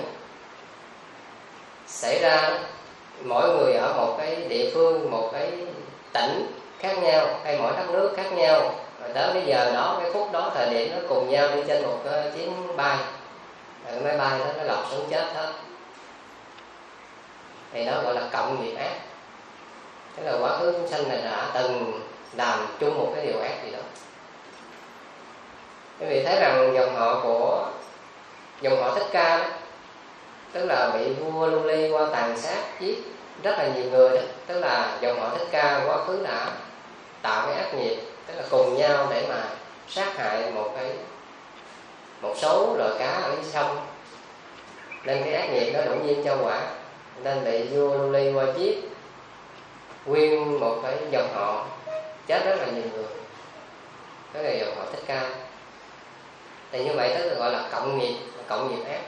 xảy ra mỗi người ở một cái địa phương, một cái tỉnh khác nhau, hay mỗi đất nước khác nhau. Rồi tới cái giờ đó, cái phút đó, thời điểm nó cùng nhau đi trên một cái chuyến bay, rồi cái máy bay đó nó lọt xuống chết hết. Thì đó gọi là cộng nghiệp ác. Tức là quá khứ chúng sanh này đã từng làm chung một cái điều ác gì đó. Quý vị thấy rằng dòng họ của dòng họ Thích Ca đó, tức là bị vua Lưu Ly qua tàn sát giết rất là nhiều người đó. Tức là dòng họ Thích Ca quá khứ đã tạo cái ác nghiệp, tức là cùng nhau để mà sát hại một cái một số loài cá ở dưới sông, nên cái ác nghiệp đó đủ nhiên cho quả, nên bị vua Lưu Ly qua giết nguyên một cái dòng họ, chết rất là nhiều người. Đó là dòng họ Thích Ca. Thì như vậy tức là gọi là cộng nghiệp, cộng nghiệp ác.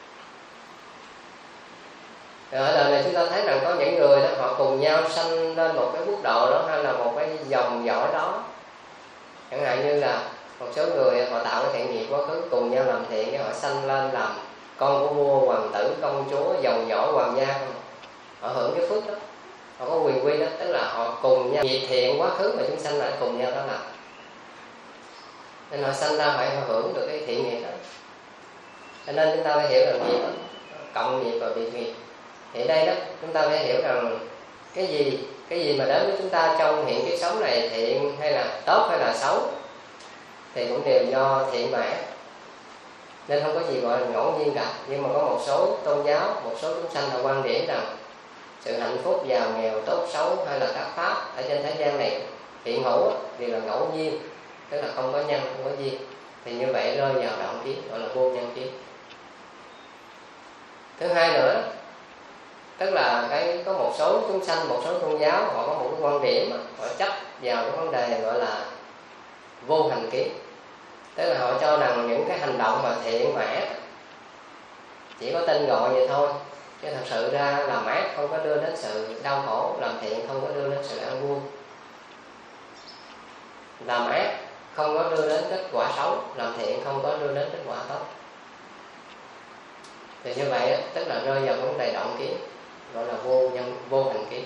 Rồi ở đời này chúng ta thấy rằng có những người đó họ cùng nhau sanh lên một cái quốc độ đó, hay là một cái dòng dõi đó. Chẳng hạn như là một số người họ tạo cái thiện nghiệp quá khứ, cùng nhau làm thiện, cái họ sanh lên làm con của vua, hoàng tử, công chúa, dòng dõi hoàng gia, họ hưởng cái phước đó, họ có quyền quy đó. Tức là họ cùng nhau nghiệp thiện quá khứ mà chúng sanh lại cùng nhau đó làm, nên họ sanh ra phải họ hưởng được cái thiện nghiệp đó. Cho nên chúng ta phải hiểu rằng nghiệp đó, cộng nghiệp và biệt nghiệp. Thì đây đó chúng ta phải hiểu rằng cái gì cái gì mà đến với chúng ta trong hiện kiếp sống này, thiện hay là tốt hay là xấu, thì cũng đều do thiện và ác, nên không có gì gọi là ngẫu nhiên cả. Nhưng mà có một số tôn giáo, một số chúng sanh họ quan điểm rằng sự hạnh phúc, giàu nghèo, tốt xấu hay là các pháp ở trên thế gian này hiện hữu đều là ngẫu nhiên, tức là không có nhân, không có duyên. Thì như vậy rơi vào động kiến, gọi là vô nhân kiến. Thứ hai nữa, tức là cái có một số chúng sanh, một số tôn giáo họ có một cái quan điểm, họ chấp vào cái vấn đề gọi là vô hành kiến. Tức là họ cho rằng những cái hành động mà thiện và ác chỉ có tên gọi vậy thôi, chứ thật sự ra làm ác không có đưa đến sự đau khổ, làm thiện không có đưa đến sự an vui. Làm ác không có đưa đến kết quả xấu, làm thiện không có đưa đến kết quả tốt. Thì như vậy tức là rơi vào vấn đề động kiến, gọi là vô nhân vô hành kiến.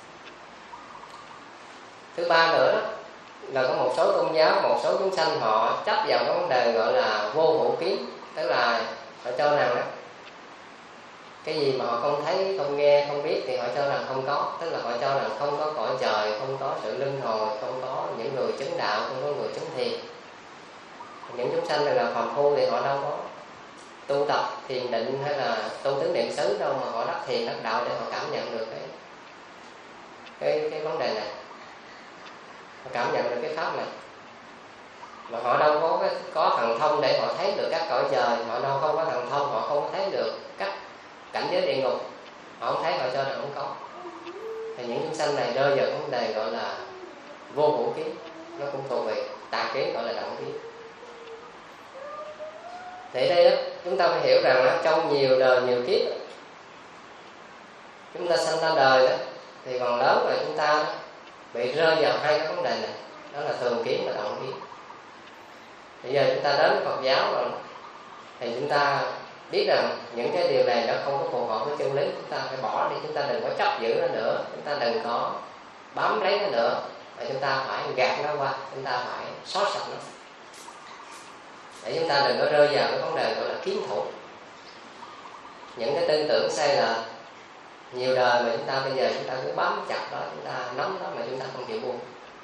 Thứ ba nữa là có một số tôn giáo, một số chúng sanh họ chấp vào cái vấn đề gọi là vô hữu kiến. Tức là họ cho rằng đó, cái gì mà họ không thấy, không nghe, không biết thì họ cho rằng không có. Tức là họ cho rằng không có cõi trời, không có sự luân hồi, không có những người chứng đạo, không có người chứng thiền. Những chúng sanh này là phàm phu thì họ đâu có tu tập thiền định hay là tu tứ niệm xứ đâu mà họ đắc thiền đắc đạo để họ cảm nhận được cái cái cái vấn đề này, họ cảm nhận được cái pháp này. Mà họ đâu có cái, có thần thông để họ thấy được các cõi trời, họ đâu không có thần thông, họ không thấy được các cảnh giới địa ngục, họ không thấy, họ cho rằng không có. Thì những chúng sanh này rơi vào vấn đề gọi là vô hữu kiến, nó cũng thuộc về tà kiến, gọi là động kiến. Thì đây đó chúng ta phải hiểu rằng đó, trong nhiều đời nhiều kiếp chúng ta sanh ra đời đó, thì còn lớn rồi chúng ta bị rơi vào hai cái vấn đề này, đó là thường kiến và động kiến. Bây giờ chúng ta đến Phật giáo rồi thì chúng ta biết rằng những cái điều này nó không có phù hợp với chân lý, chúng ta phải bỏ đi, chúng ta đừng có chấp giữ nó nữa, chúng ta đừng có bám lấy nó nữa, mà chúng ta phải gạt nó qua, chúng ta phải xóa sạch nó, để chúng ta đừng có rơi vào cái vấn đề gọi là kiến thủ. Những cái tư tưởng sai lệch nhiều đời mà chúng ta bây giờ chúng ta cứ bám chặt đó, chúng ta nắm đó mà chúng ta không chịu buông.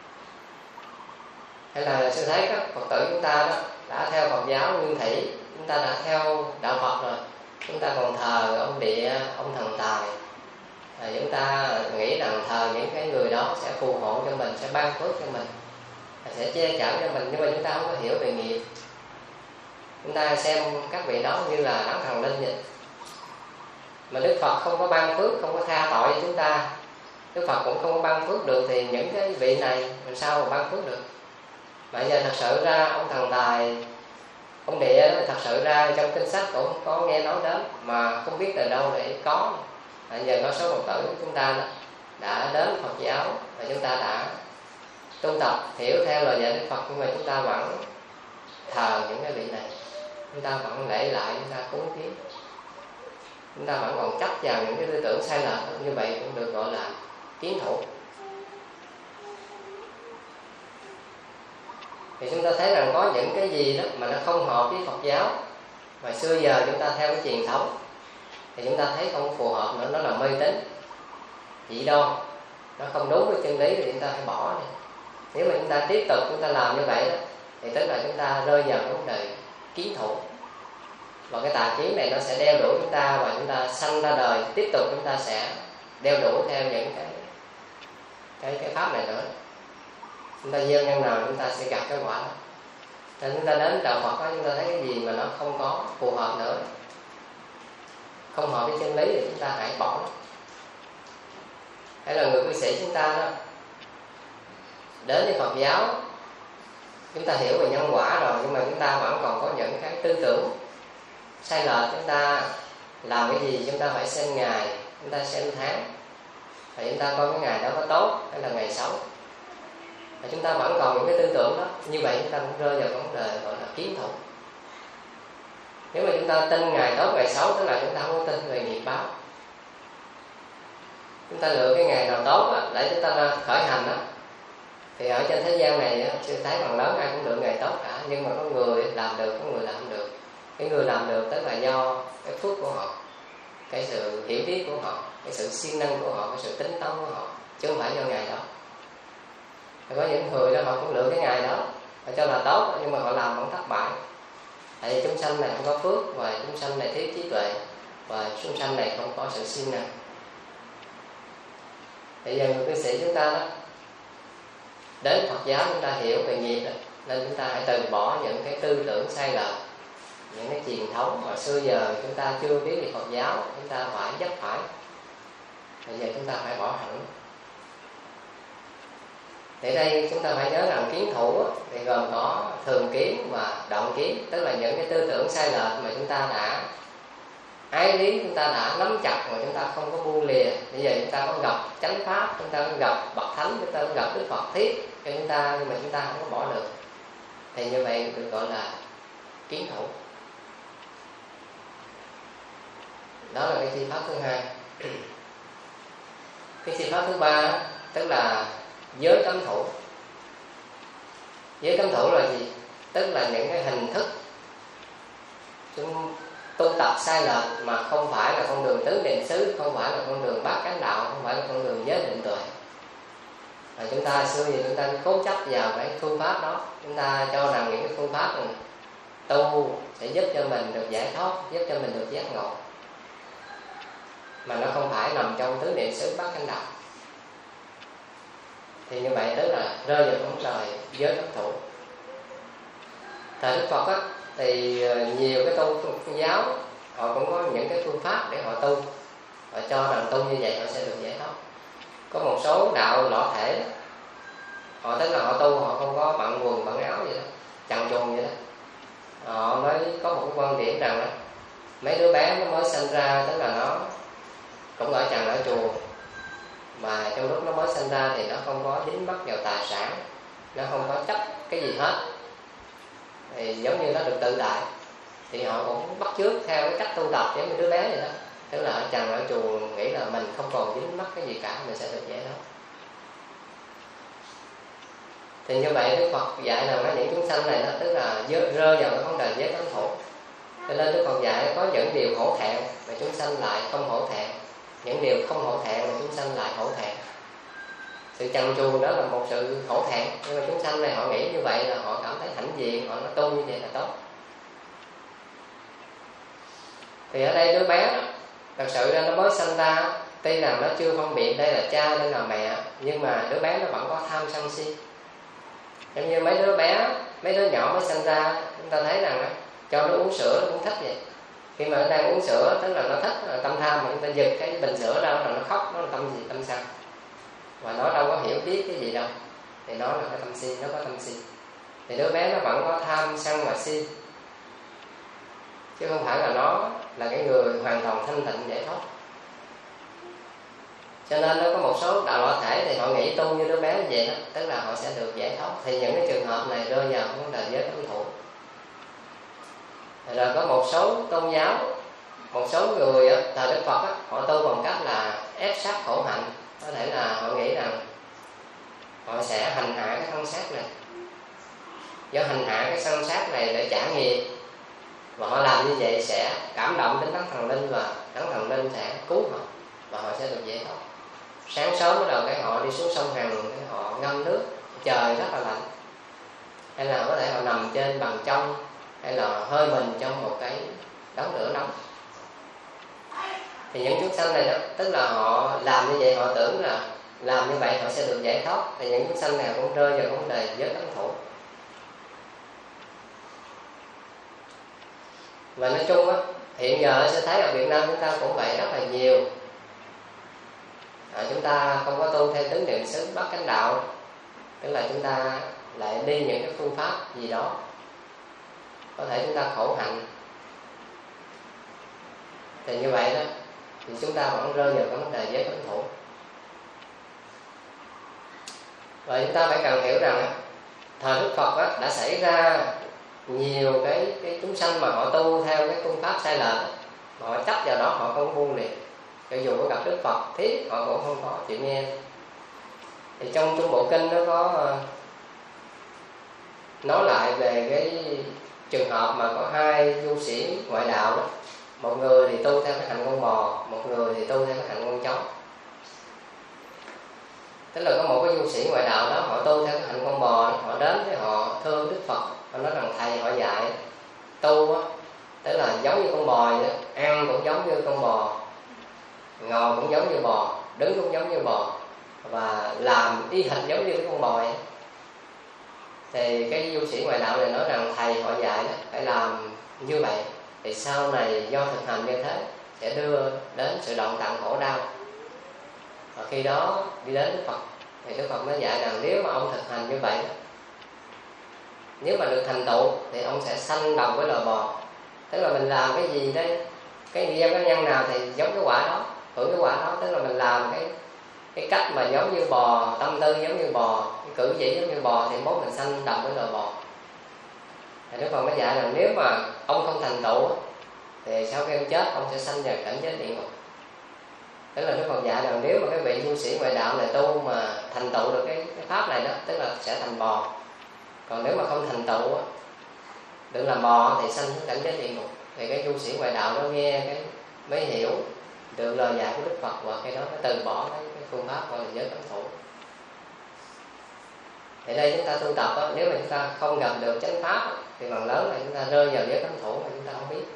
Hay là sư thấy các Phật tử chúng ta đó đã theo Phật giáo nguyên thủy, chúng ta đã theo đạo Phật rồi, chúng ta còn thờ ông địa, ông thần tài, à, chúng ta nghĩ rằng thờ những cái người đó sẽ phù hộ cho mình, sẽ ban phước cho mình, sẽ che chở cho mình, nhưng mà chúng ta không có hiểu về nghiệp. Chúng ta xem các vị đó như là đấng thần linh vậy. Mà Đức Phật không có ban phước, không có tha tội cho chúng ta, Đức Phật cũng không có ban phước được, thì những cái vị này làm sao mà ban phước được? Mà giờ thật sự ra ông thần tài, ông địa đó, thật sự ra trong kinh sách cũng có nghe nói đến mà không biết từ đâu để có. Bây giờ có số Phật tử chúng ta đó, đã đến Phật giáo và chúng ta đã tu tập hiểu theo lời dạy Đức Phật, nhưng mà chúng ta vẫn thờ những cái vị này, chúng ta vẫn lễ lại, chúng ta cúng kiến, chúng ta vẫn còn chấp vào những cái tư tưởng sai lệch, như vậy cũng được gọi là kiến thủ. Thì chúng ta thấy rằng có những cái gì đó mà nó không hợp với Phật giáo, mà xưa giờ chúng ta theo cái truyền thống thì chúng ta thấy không phù hợp nữa, nó là mê tín, dị đoan. nó không đúng với chân lý thì chúng ta phải bỏ đi. Nếu mà chúng ta tiếp tục chúng ta làm như vậy đó, thì tức là chúng ta rơi vào vấn đề kiến thủ, và cái tà kiến này nó sẽ đeo đuổi chúng ta, và chúng ta sanh ra đời tiếp tục chúng ta sẽ đeo đuổi theo những cái cái cái pháp này nữa. Chúng ta gieo nhân nào chúng ta sẽ gặp cái quả đó. Nên chúng ta đến đạo Phật đó, chúng ta thấy cái gì mà nó không có phù hợp nữa, không hợp với chân lý thì chúng ta hãy bỏ nó. Hay là người cư sĩ chúng ta đó đến với Phật giáo, chúng ta hiểu về nhân quả rồi, nhưng mà chúng ta vẫn còn có những cái tư tưởng sai lệch. Chúng ta làm cái gì chúng ta phải xem ngày, chúng ta xem tháng, và chúng ta coi cái ngày đó có tốt hay là ngày xấu, và chúng ta vẫn còn những cái tư tưởng đó. Như vậy chúng ta cũng rơi vào vấn đề gọi là kiến thủ. Nếu mà chúng ta tin ngày tốt ngày xấu, tức là chúng ta không có tin về nghiệp báo. Chúng ta lựa cái ngày nào tốt đó, để chúng ta ra khởi hành đó. Thì ở trên thế gian này sư thấy phần lớn ai cũng lựa ngày tốt cả, nhưng mà có người làm được, có người làm không được. Cái người làm được tức là do cái phước của họ, cái sự hiểu biết của họ, cái sự siêng năng của họ, cái sự tính toán của họ, chứ không phải do ngày đó. Thì có những người đó họ cũng lựa cái ngày đó, họ cho là tốt, nhưng mà họ làm vẫn thất bại. Tại vì chúng sanh này không có phước, và chúng sanh này thiếu trí tuệ, và chúng sanh này không có sự siêng năng. Bây giờ người cư sĩ chúng ta đó đến Phật giáo, chúng ta hiểu về nghiệp đó, nên chúng ta hãy từ bỏ những cái tư tưởng sai lệch, những cái truyền thống mà xưa giờ chúng ta chưa biết về Phật giáo, chúng ta phải dấp phải. Bây giờ chúng ta phải bỏ hẳn. Thì đây chúng ta phải nhớ rằng kiến thủ thì gồm có thường kiến và động kiến, tức là những cái tư tưởng sai lệch mà chúng ta đã ái lý, chúng ta đã nắm chặt mà chúng ta không có buông lìa. Bây giờ chúng ta có gặp chánh pháp, chúng ta có gặp bậc thánh, chúng ta có gặp Đức Phật thiết cho chúng ta, nhưng mà chúng ta không có bỏ được, thì như vậy được gọi là kiến thủ. Đó là cái thi pháp thứ hai. Cái thi pháp thứ ba tức là giới cấm thủ. Giới cấm thủ là gì? Tức là những cái hình thức chúng tu tập sai lệch mà không phải là con đường tứ niệm xứ, không phải là con đường bát chánh đạo, không phải là con đường giới định tuệ. Và chúng ta xưa giờ chúng ta cố chấp vào cái phương pháp đó, chúng ta cho rằng những cái phương pháp này tu sẽ giúp cho mình được giải thoát, giúp cho mình được giác ngộ, mà nó không phải nằm trong tứ niệm xứ bát chánh đạo. Thì như vậy tức là rơi vào vấn đề giới cấm thủ. Thời Đức Phật á, thì nhiều cái tôn giáo họ cũng có những cái phương pháp để họ tu, họ cho rằng tu như vậy họ sẽ được giải thoát. Có một số đạo lọ thể họ tức là họ tu họ không có bận quần bận áo vậy đó, chằn chùn vậy đó. Họ mới có một cái quan điểm rằng đó, mấy đứa bé nó mới sinh ra tức là nó cũng ở chằn ở chùa, mà trong lúc nó mới sinh ra thì nó không có dính mắc vào tài sản, nó không có chấp cái gì hết, thì giống như nó được tự tại. Thì họ cũng bắt chước theo cái cách tu tập giống như đứa bé vậy đó, tức là ở chằn ở chùa nghĩ là mình không còn dính mắc cái gì cả, mình sẽ được giải thoát. Thì như vậy Đức Phật dạy rằng là những chúng sanh này đó, tức là rơi vào cái vấn đề giới cấm thủ. Cho nên Đức Phật dạy có những điều hổ thẹn mà chúng sanh lại không hổ thẹn, những điều không hổ thẹn mà chúng sanh lại hổ thẹn. Sự chằn chùn đó là một sự hổ thẹn, nhưng mà chúng sanh này họ nghĩ như vậy là họ cảm thấy hãnh diện, họ nói tu như vậy là tốt. Thì ở đây đứa bé đó, thật sự ra nó mới sinh ra, tuy rằng nó chưa phân biệt đây là cha đây là mẹ, nhưng mà đứa bé nó vẫn có tham sân si. Giống như mấy đứa bé, mấy đứa nhỏ mới sinh ra, chúng ta thấy rằng đó, cho nó uống sữa nó cũng thích vậy. Khi mà nó đang uống sữa tức là nó thích, là tâm tham, mà chúng ta giật cái bình sữa ra rồi nó khóc, nó là tâm gì? Tâm sân. Và nó đâu có hiểu biết cái gì đâu, thì nó là cái tâm si, nó có tâm si. Thì đứa bé nó vẫn có tham sân và si, chứ không phải là nó là cái người hoàn toàn thanh tịnh giải thoát. Cho nên nó có một số đạo lọ thể thì họ nghĩ tu như đứa bé như vậy đó, tức là họ sẽ được giải thoát. Thì những cái trường hợp này rơi vào vấn đề giới cấm thủ. Rồi có một số tôn giáo, một số người á, thời Đức Phật á, họ tu bằng cách là ép sát khổ hạnh. Có thể là họ nghĩ rằng họ sẽ hành hạ cái thân xác này, do hành hạ cái thân xác này để trả nghiệp, và họ làm như vậy sẽ cảm động đến đấng thần linh, và đấng thần linh sẽ cứu họ và họ sẽ được giải thoát. sáng sớm bắt đầu cái họ đi xuống sông Hằng, cái họ ngâm nước, trời rất là lạnh, hay là có thể họ nằm trên bằng trong, hay là hơi mình trong một cái đống lửa nóng. Thì những chúng sanh này đó, tức là họ làm như vậy, họ tưởng là làm như vậy họ sẽ được giải thoát. Thì những chúng sanh này cũng rơi vào vấn đề giới cấm thủ. Và nói chung á, hiện giờ sẽ thấy ở Việt Nam chúng ta cũng vậy rất là nhiều. À, chúng ta không có tu theo tứ niệm xứ bát chánh đạo, tức là chúng ta lại đi những cái phương pháp gì đó, có thể chúng ta khổ hạnh. Thì như vậy đó, thì chúng ta vẫn rơi vào cái vấn đề giới cấm thủ. Và chúng ta phải cần hiểu rằng thời Đức Phật á, đã xảy ra nhiều cái, cái chúng sanh mà họ tu theo cái phương pháp sai lệch, họ chấp vào đó, họ không buông liền. Cho dù có gặp Đức Phật thiết họ cũng không có chịu nghe. Thì trong Trung Bộ Kinh nó có nói lại về cái trường hợp mà có hai du sĩ ngoại đạo đó. Một người thì tu theo cái hạnh con bò, một người thì tu theo cái hạnh con chó. Tức là có một cái du sĩ ngoại đạo đó, họ tu theo cái hạnh con bò, họ đến với họ thưa Đức Phật, họ nói rằng thầy họ dạy tu á, tức là giống như con bò vậy đó, ăn cũng giống như con bò, ngồi cũng giống như bò, đứng cũng giống như bò, và làm y hệt giống như cái con bò vậy. Thì cái du sĩ ngoại đạo này nói rằng thầy họ dạy đó phải làm như vậy, thì sau này do thực hành như thế sẽ đưa đến sự đoạn tận khổ đau. Và khi đó đi đến Đức Phật, thì Đức Phật mới dạy rằng nếu mà ông thực hành như vậy, nếu mà được thành tựu thì ông sẽ sanh đồng với loài bò. Tức là mình làm cái gì đây, cái gieo cái nhân nào thì giống cái quả đó, hưởng cái quả đó. Tức là mình làm cái cái cách mà giống như bò, tâm tư giống như bò, cái cử chỉ giống như bò, thì mốt mình sanh đồng với loài bò. Thì Đức Phật mới dạy rằng nếu mà ông không thành tựu thì sau khi ông chết ông sẽ sanh vào cảnh giới địa ngục. Tức là Đức Phật dạy rằng nếu mà cái vị du sĩ ngoại đạo này tu mà thành tựu được cái, cái pháp này đó, tức là sẽ thành bò. Còn nếu mà không thành tựu, đừng làm bò thì sanh xuống cảnh giới địa ngục. Thì cái du sĩ ngoại đạo đó nghe cái mới hiểu được lời dạy của Đức Phật, và khi đó nó từ bỏ cái, cái phương pháp gọi là giới cấm thủ. Thì đây chúng ta tu tập đó, nếu mà chúng ta không gặp được chánh pháp thì phần lớn là chúng ta rơi vào giới cấm thủ mà chúng ta không biết.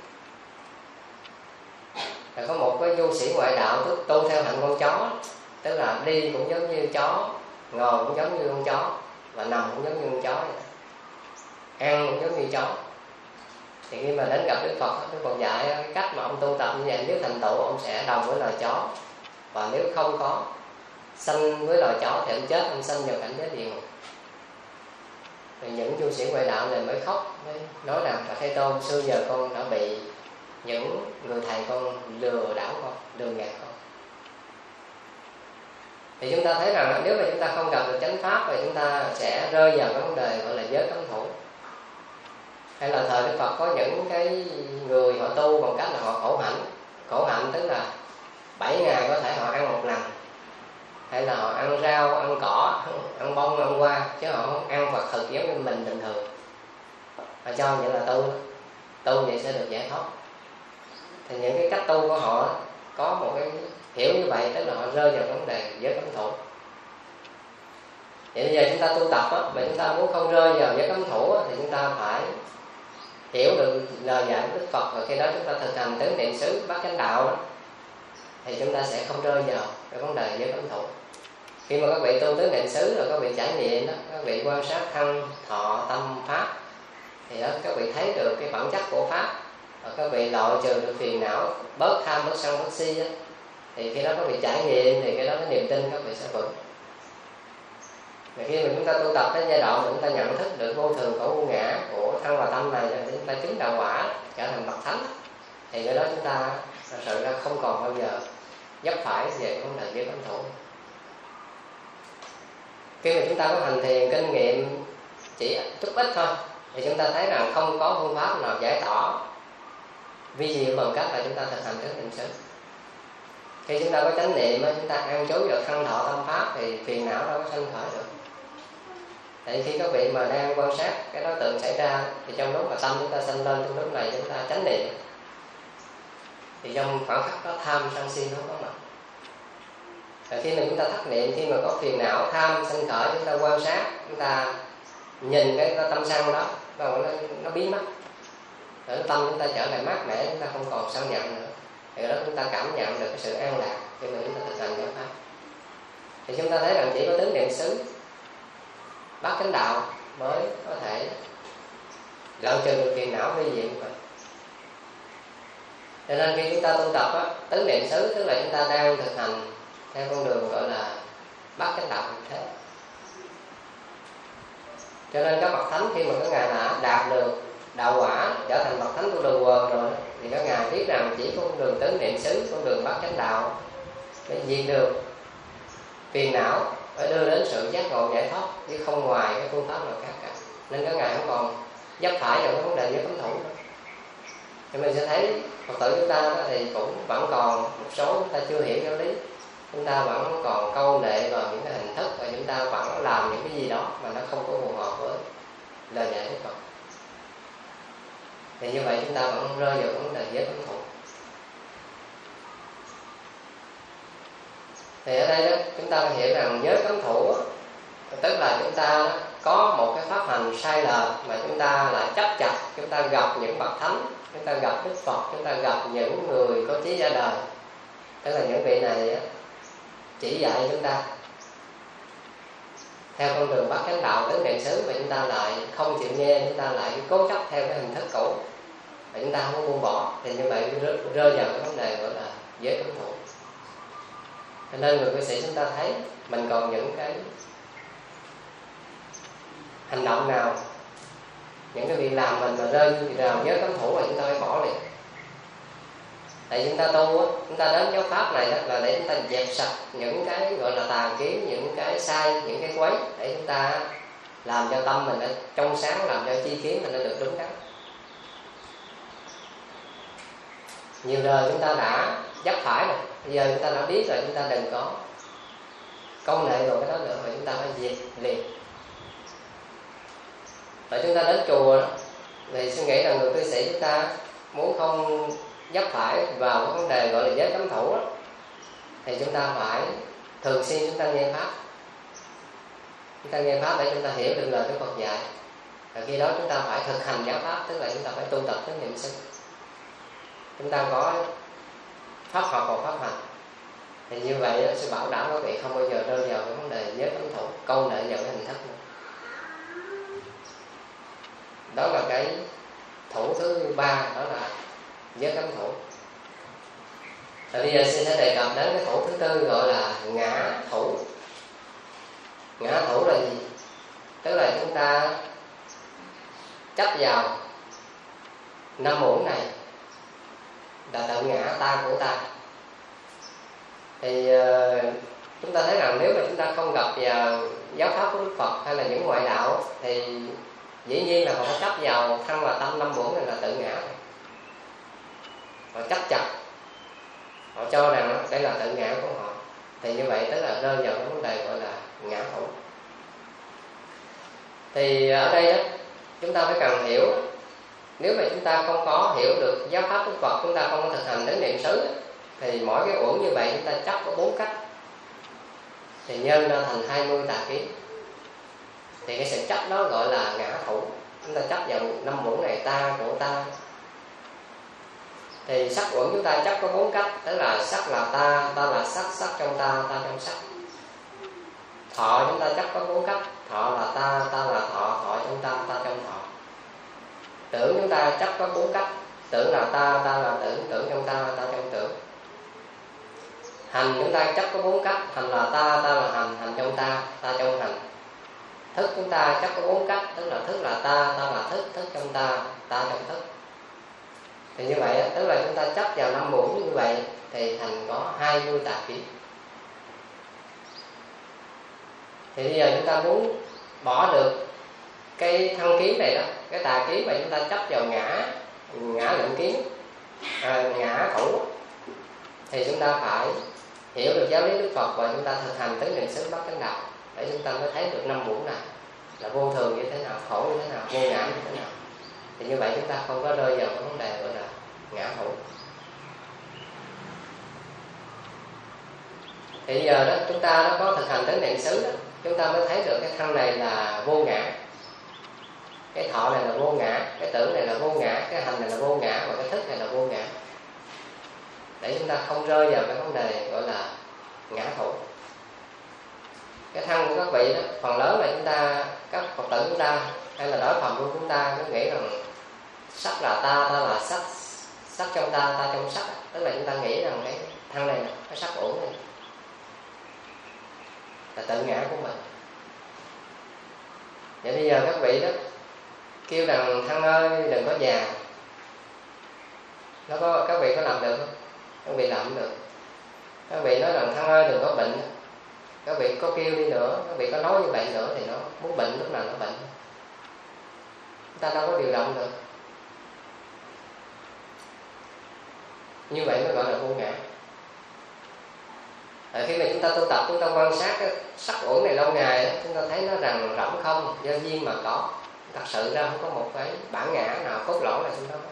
Là có một cái du sĩ ngoại đạo tu, tu theo hạnh con chó, tức là đi cũng giống như chó, ngồi cũng giống như con chó, và nằm cũng giống như con chó vậy. Ăn cũng giống như chó. Thì khi mà đến gặp Đức Phật, Đức Phật dạy cái cách mà ông tu tập như vậy, nếu thành tựu ông sẽ đồng với loài chó, và nếu không có sanh với loài chó thì ông chết, ông sanh vào cảnh giới địa ngục. Thì những du sĩ ngoại đạo này mới khóc, mới nói rằng là Thế Tôn, xưa giờ con đã bị những người thầy con lừa đảo con, lừa gạt con. Thì chúng ta thấy rằng nếu mà chúng ta không gặp được chánh pháp thì chúng ta sẽ rơi vào cái vấn đề gọi là giới cấm thủ. Hay là thời Đức Phật có những cái người họ tu bằng cách là họ khổ hạnh. Khổ hạnh tức là bảy ngày có thể họ ăn một lần, hay là họ ăn rau, ăn cỏ, ăn bông, ăn hoa, chứ họ không ăn vật thực giống như mình bình thường. Họ cho vậy là tu, tu vậy sẽ được giải thoát. Thì những cái cách tu của họ có một cái hiểu như vậy, tức là họ rơi vào vấn đề giới cấm thủ. Vậy bây giờ chúng ta tu tập á, mà chúng ta muốn không rơi vào giới cấm thủ á, thì chúng ta phải hiểu được lời dạy của Đức Phật, và khi đó chúng ta thực hành tứ niệm xứ bát chánh đạo đó, thì chúng ta sẽ không rơi vào cái vấn đề giới cấm thủ. Khi mà các vị tu tứ niệm xứ rồi các vị trải nghiệm đó, các vị quan sát thân, thọ, tâm, pháp, thì đó các vị thấy được cái bản chất của pháp, và các vị loại trừ được phiền não, bớt tham, bớt sân, bớt si đó, thì khi đó các vị trải nghiệm thì cái đó cái niềm tin các vị sẽ vững. Và khi mà chúng ta tu tập đến giai đoạn mà chúng ta nhận thức được vô thường khổ vô ngã của thân và tâm này, thì chúng ta chứng đạo quả trở thành bậc thánh, thì cái đó chúng ta thật sự ra không còn bao giờ dấp phải về vấn đề giới cấm thủ. Khi mà chúng ta có hành thiền kinh nghiệm chỉ chút ít thôi, thì chúng ta thấy rằng không có phương pháp nào giải tỏa vi diệu bằng cách là chúng ta thực hành tứ niệm xứ. Khi chúng ta có chánh niệm, chúng ta an trú vào thân thọ tâm pháp thì phiền não đâu có sanh khởi được. Tại khi các vị mà đang quan sát cái đối tượng xảy ra, thì trong lúc mà tâm chúng ta sanh lên, trong lúc này chúng ta chánh niệm, thì trong khoảng khắc đó tham sân si nó có mặt. Và khi mà chúng ta thất niệm, khi mà có phiền não tham sanh khởi, chúng ta quan sát, chúng ta nhìn cái tâm sân đó, nó, nó biến mất, rồi tâm chúng ta trở lại mát mẻ, chúng ta không còn sân nhận nữa. Thì đó chúng ta cảm nhận được cái sự an lạc khi mà chúng ta thực hành giáo pháp. Thì chúng ta thấy rằng chỉ có tứ niệm xứ, bát chánh đạo mới có thể loại trừ được phiền não vi diệu vậy. Cho nên khi chúng ta tu tập á, tứ niệm xứ tức là chúng ta đang thực hành theo con đường gọi là bát chánh đạo hành thế. Cho nên các bậc thánh khi mà các ngài đã đạt được đạo quả, trở thành bậc thánh của đường quần rồi, thì các ngài biết rằng chỉ con đường tứ niệm xứ, con đường bát chánh đạo để diệt được phiền não, phải đưa đến sự giác ngộ giải thoát, chứ không ngoài cái phương pháp nào khác cả. Nên các ngài không còn dấp phải vào cái vấn đề giới cấm thủ nữa. Thì mình sẽ thấy Phật tử chúng ta thì cũng vẫn còn một số chúng ta chưa hiểu giáo lý, chúng ta vẫn còn câu nệ vào những cái hình thức, và chúng ta vẫn làm những cái gì đó mà nó không có phù hợp với lời dạy của Phật. Thì như vậy chúng ta vẫn rơi vào vấn đề giới cấm thủ. Thì ở đây đó chúng ta phải hiểu rằng giới cấm thủ tức là chúng ta có một cái pháp hành sai lầm mà chúng ta là chấp chặt, chúng ta gặp những bậc thánh, chúng ta gặp Đức Phật, chúng ta gặp những người có trí ra đời, tức là những vị này chỉ dạy chúng ta theo con đường bát chánh đạo tứ niệm xứ, mà chúng ta lại không chịu nghe, chúng ta lại cố chấp theo cái hình thức cũ, và chúng ta không có buông bỏ, thì như vậy rơi vào cái vấn đề gọi là giới cấm thủ. Cho nên người cư sĩ chúng ta thấy mình còn những cái hành động nào, những cái việc làm mình mà rơi vào giới cấm thủ là chúng ta phải bỏ liền. Tại chúng ta tu, chúng ta đến giáo pháp này là để chúng ta dẹp sạch những cái gọi là tà kiến, những cái sai, những cái quấy, để chúng ta làm cho tâm mình nó trong sáng, làm cho chi kiến mình nó được đúng đắn. Nhiều đời chúng ta đã dấp phải rồi, bây giờ chúng ta đã biết rồi, chúng ta đừng có công nghệ vào cái đó nữa, mà chúng ta phải diệt liền. Và chúng ta đến chùa đó, thì suy nghĩ là người cư sĩ chúng ta muốn không dấp phải vào cái vấn đề gọi là giới cấm thủ đó, thì chúng ta phải thường xuyên chúng ta nghe pháp, chúng ta nghe pháp để chúng ta hiểu được lời Đức Phật dạy. Và khi đó chúng ta phải thực hành giáo pháp, tức là chúng ta phải tu tập tới niệm xứ. Chúng ta có pháp học và pháp hành, thì như vậy nó sẽ bảo đảm các vị không bao giờ rơi vào cái vấn đề giới cấm thủ, câu nệ vào cái hình thức nữa. Đó là cái thủ thứ ba, đó là giới cấm thủ. Và bây giờ xin sẽ đề cập đến cái thủ thứ tư, gọi là ngã thủ. Ngã thủ là gì? Tức là chúng ta chấp vào năm uẩn này là tự ngã ta của ta. Thì uh, chúng ta thấy rằng nếu mà chúng ta không gặp vào giáo pháp của Đức Phật hay là những ngoại đạo, thì dĩ nhiên là họ chấp vào thân là tâm năm uẩn này là tự ngã này. Họ chấp chặt, họ cho rằng đây là tự ngã của họ, thì như vậy tức là rơi vào cái vấn đề gọi là ngã thủ. Thì ở đây đó chúng ta phải cần hiểu, nếu mà chúng ta không có hiểu được giáo pháp của Phật, chúng ta không có thực hành đến niệm xứ, thì mỗi cái uẩn như vậy chúng ta chấp có bốn cách, thì nhân ra thành hai mươi tà kiến. Thì cái sự chấp đó gọi là ngã thủ. Chúng ta chấp vào năm uẩn này ta của ta. Thì sắc uẩn chúng ta chấp có bốn cách, tức là sắc là ta, ta là sắc, sắc trong ta, ta trong sắc. Thọ chúng ta chấp có bốn cách, thọ là ta, ta là thọ, thọ trong ta, ta trong thọ. Tưởng chúng ta chấp có bốn cách, tưởng là ta, ta là tưởng, tưởng trong ta, ta trong tưởng. Hành chúng ta chấp có bốn cách, hành là ta, ta là hành, hành trong ta, ta trong hành. Thức chúng ta chấp có bốn cách, tức là thức là ta, ta là thức, thức trong ta, ta trong thức. Thì như vậy, tức là chúng ta chấp vào năm uẩn như vậy, thì thành có hai mươi tà kiến. Thì bây giờ chúng ta muốn bỏ được cái thân kiến này đó, cái tà kiến mà chúng ta chấp vào ngã, ngã lệnh kiến, à, ngã thủ, thì chúng ta phải hiểu được giáo lý Đức Phật và chúng ta thực hành tứ niệm xứ bát chánh đạo, để chúng ta mới thấy được năm uẩn này là vô thường như thế nào, khổ như thế nào, vô ngã như thế nào. Thì như vậy chúng ta không có rơi vào cái vấn đề gọi là ngã thủ. Thì giờ đó chúng ta nó có thực hành tứ niệm xứ đó, chúng ta mới thấy được cái thân này là vô ngã, cái thọ này là vô ngã, cái tưởng này là vô ngã, cái hành này là vô ngã, và cái thức này là vô ngã, để chúng ta không rơi vào cái vấn đề gọi là ngã thủ. Cái thân của các vị đó, phần lớn là chúng ta, các Phật tử chúng ta hay là đối phận của chúng ta cứ nghĩ rằng sắc là ta, ta là sắc, sắc trong ta, ta trong sắc. Tức là chúng ta nghĩ rằng cái thân này, cái sắc uẩn này là tự ngã của mình. Vậy bây giờ các vị đó kêu rằng thân ơi đừng có già, nó có, các vị có làm được không? Các vị làm không được. Các vị nói rằng thân ơi đừng có bệnh, các vị có kêu đi nữa, các vị có nói như vậy nữa thì nó muốn bệnh lúc nào nó bệnh. Chúng ta đâu có điều động được. Như vậy mới gọi là vô ngã. Tại khi mà chúng ta tu tập, chúng ta quan sát cái sắc uẩn này lâu ngày, chúng ta thấy nó rằng rỗng không, do duyên mà có. Thật sự ra không có một cái bản ngã nào, cốt lõi nào trong đó.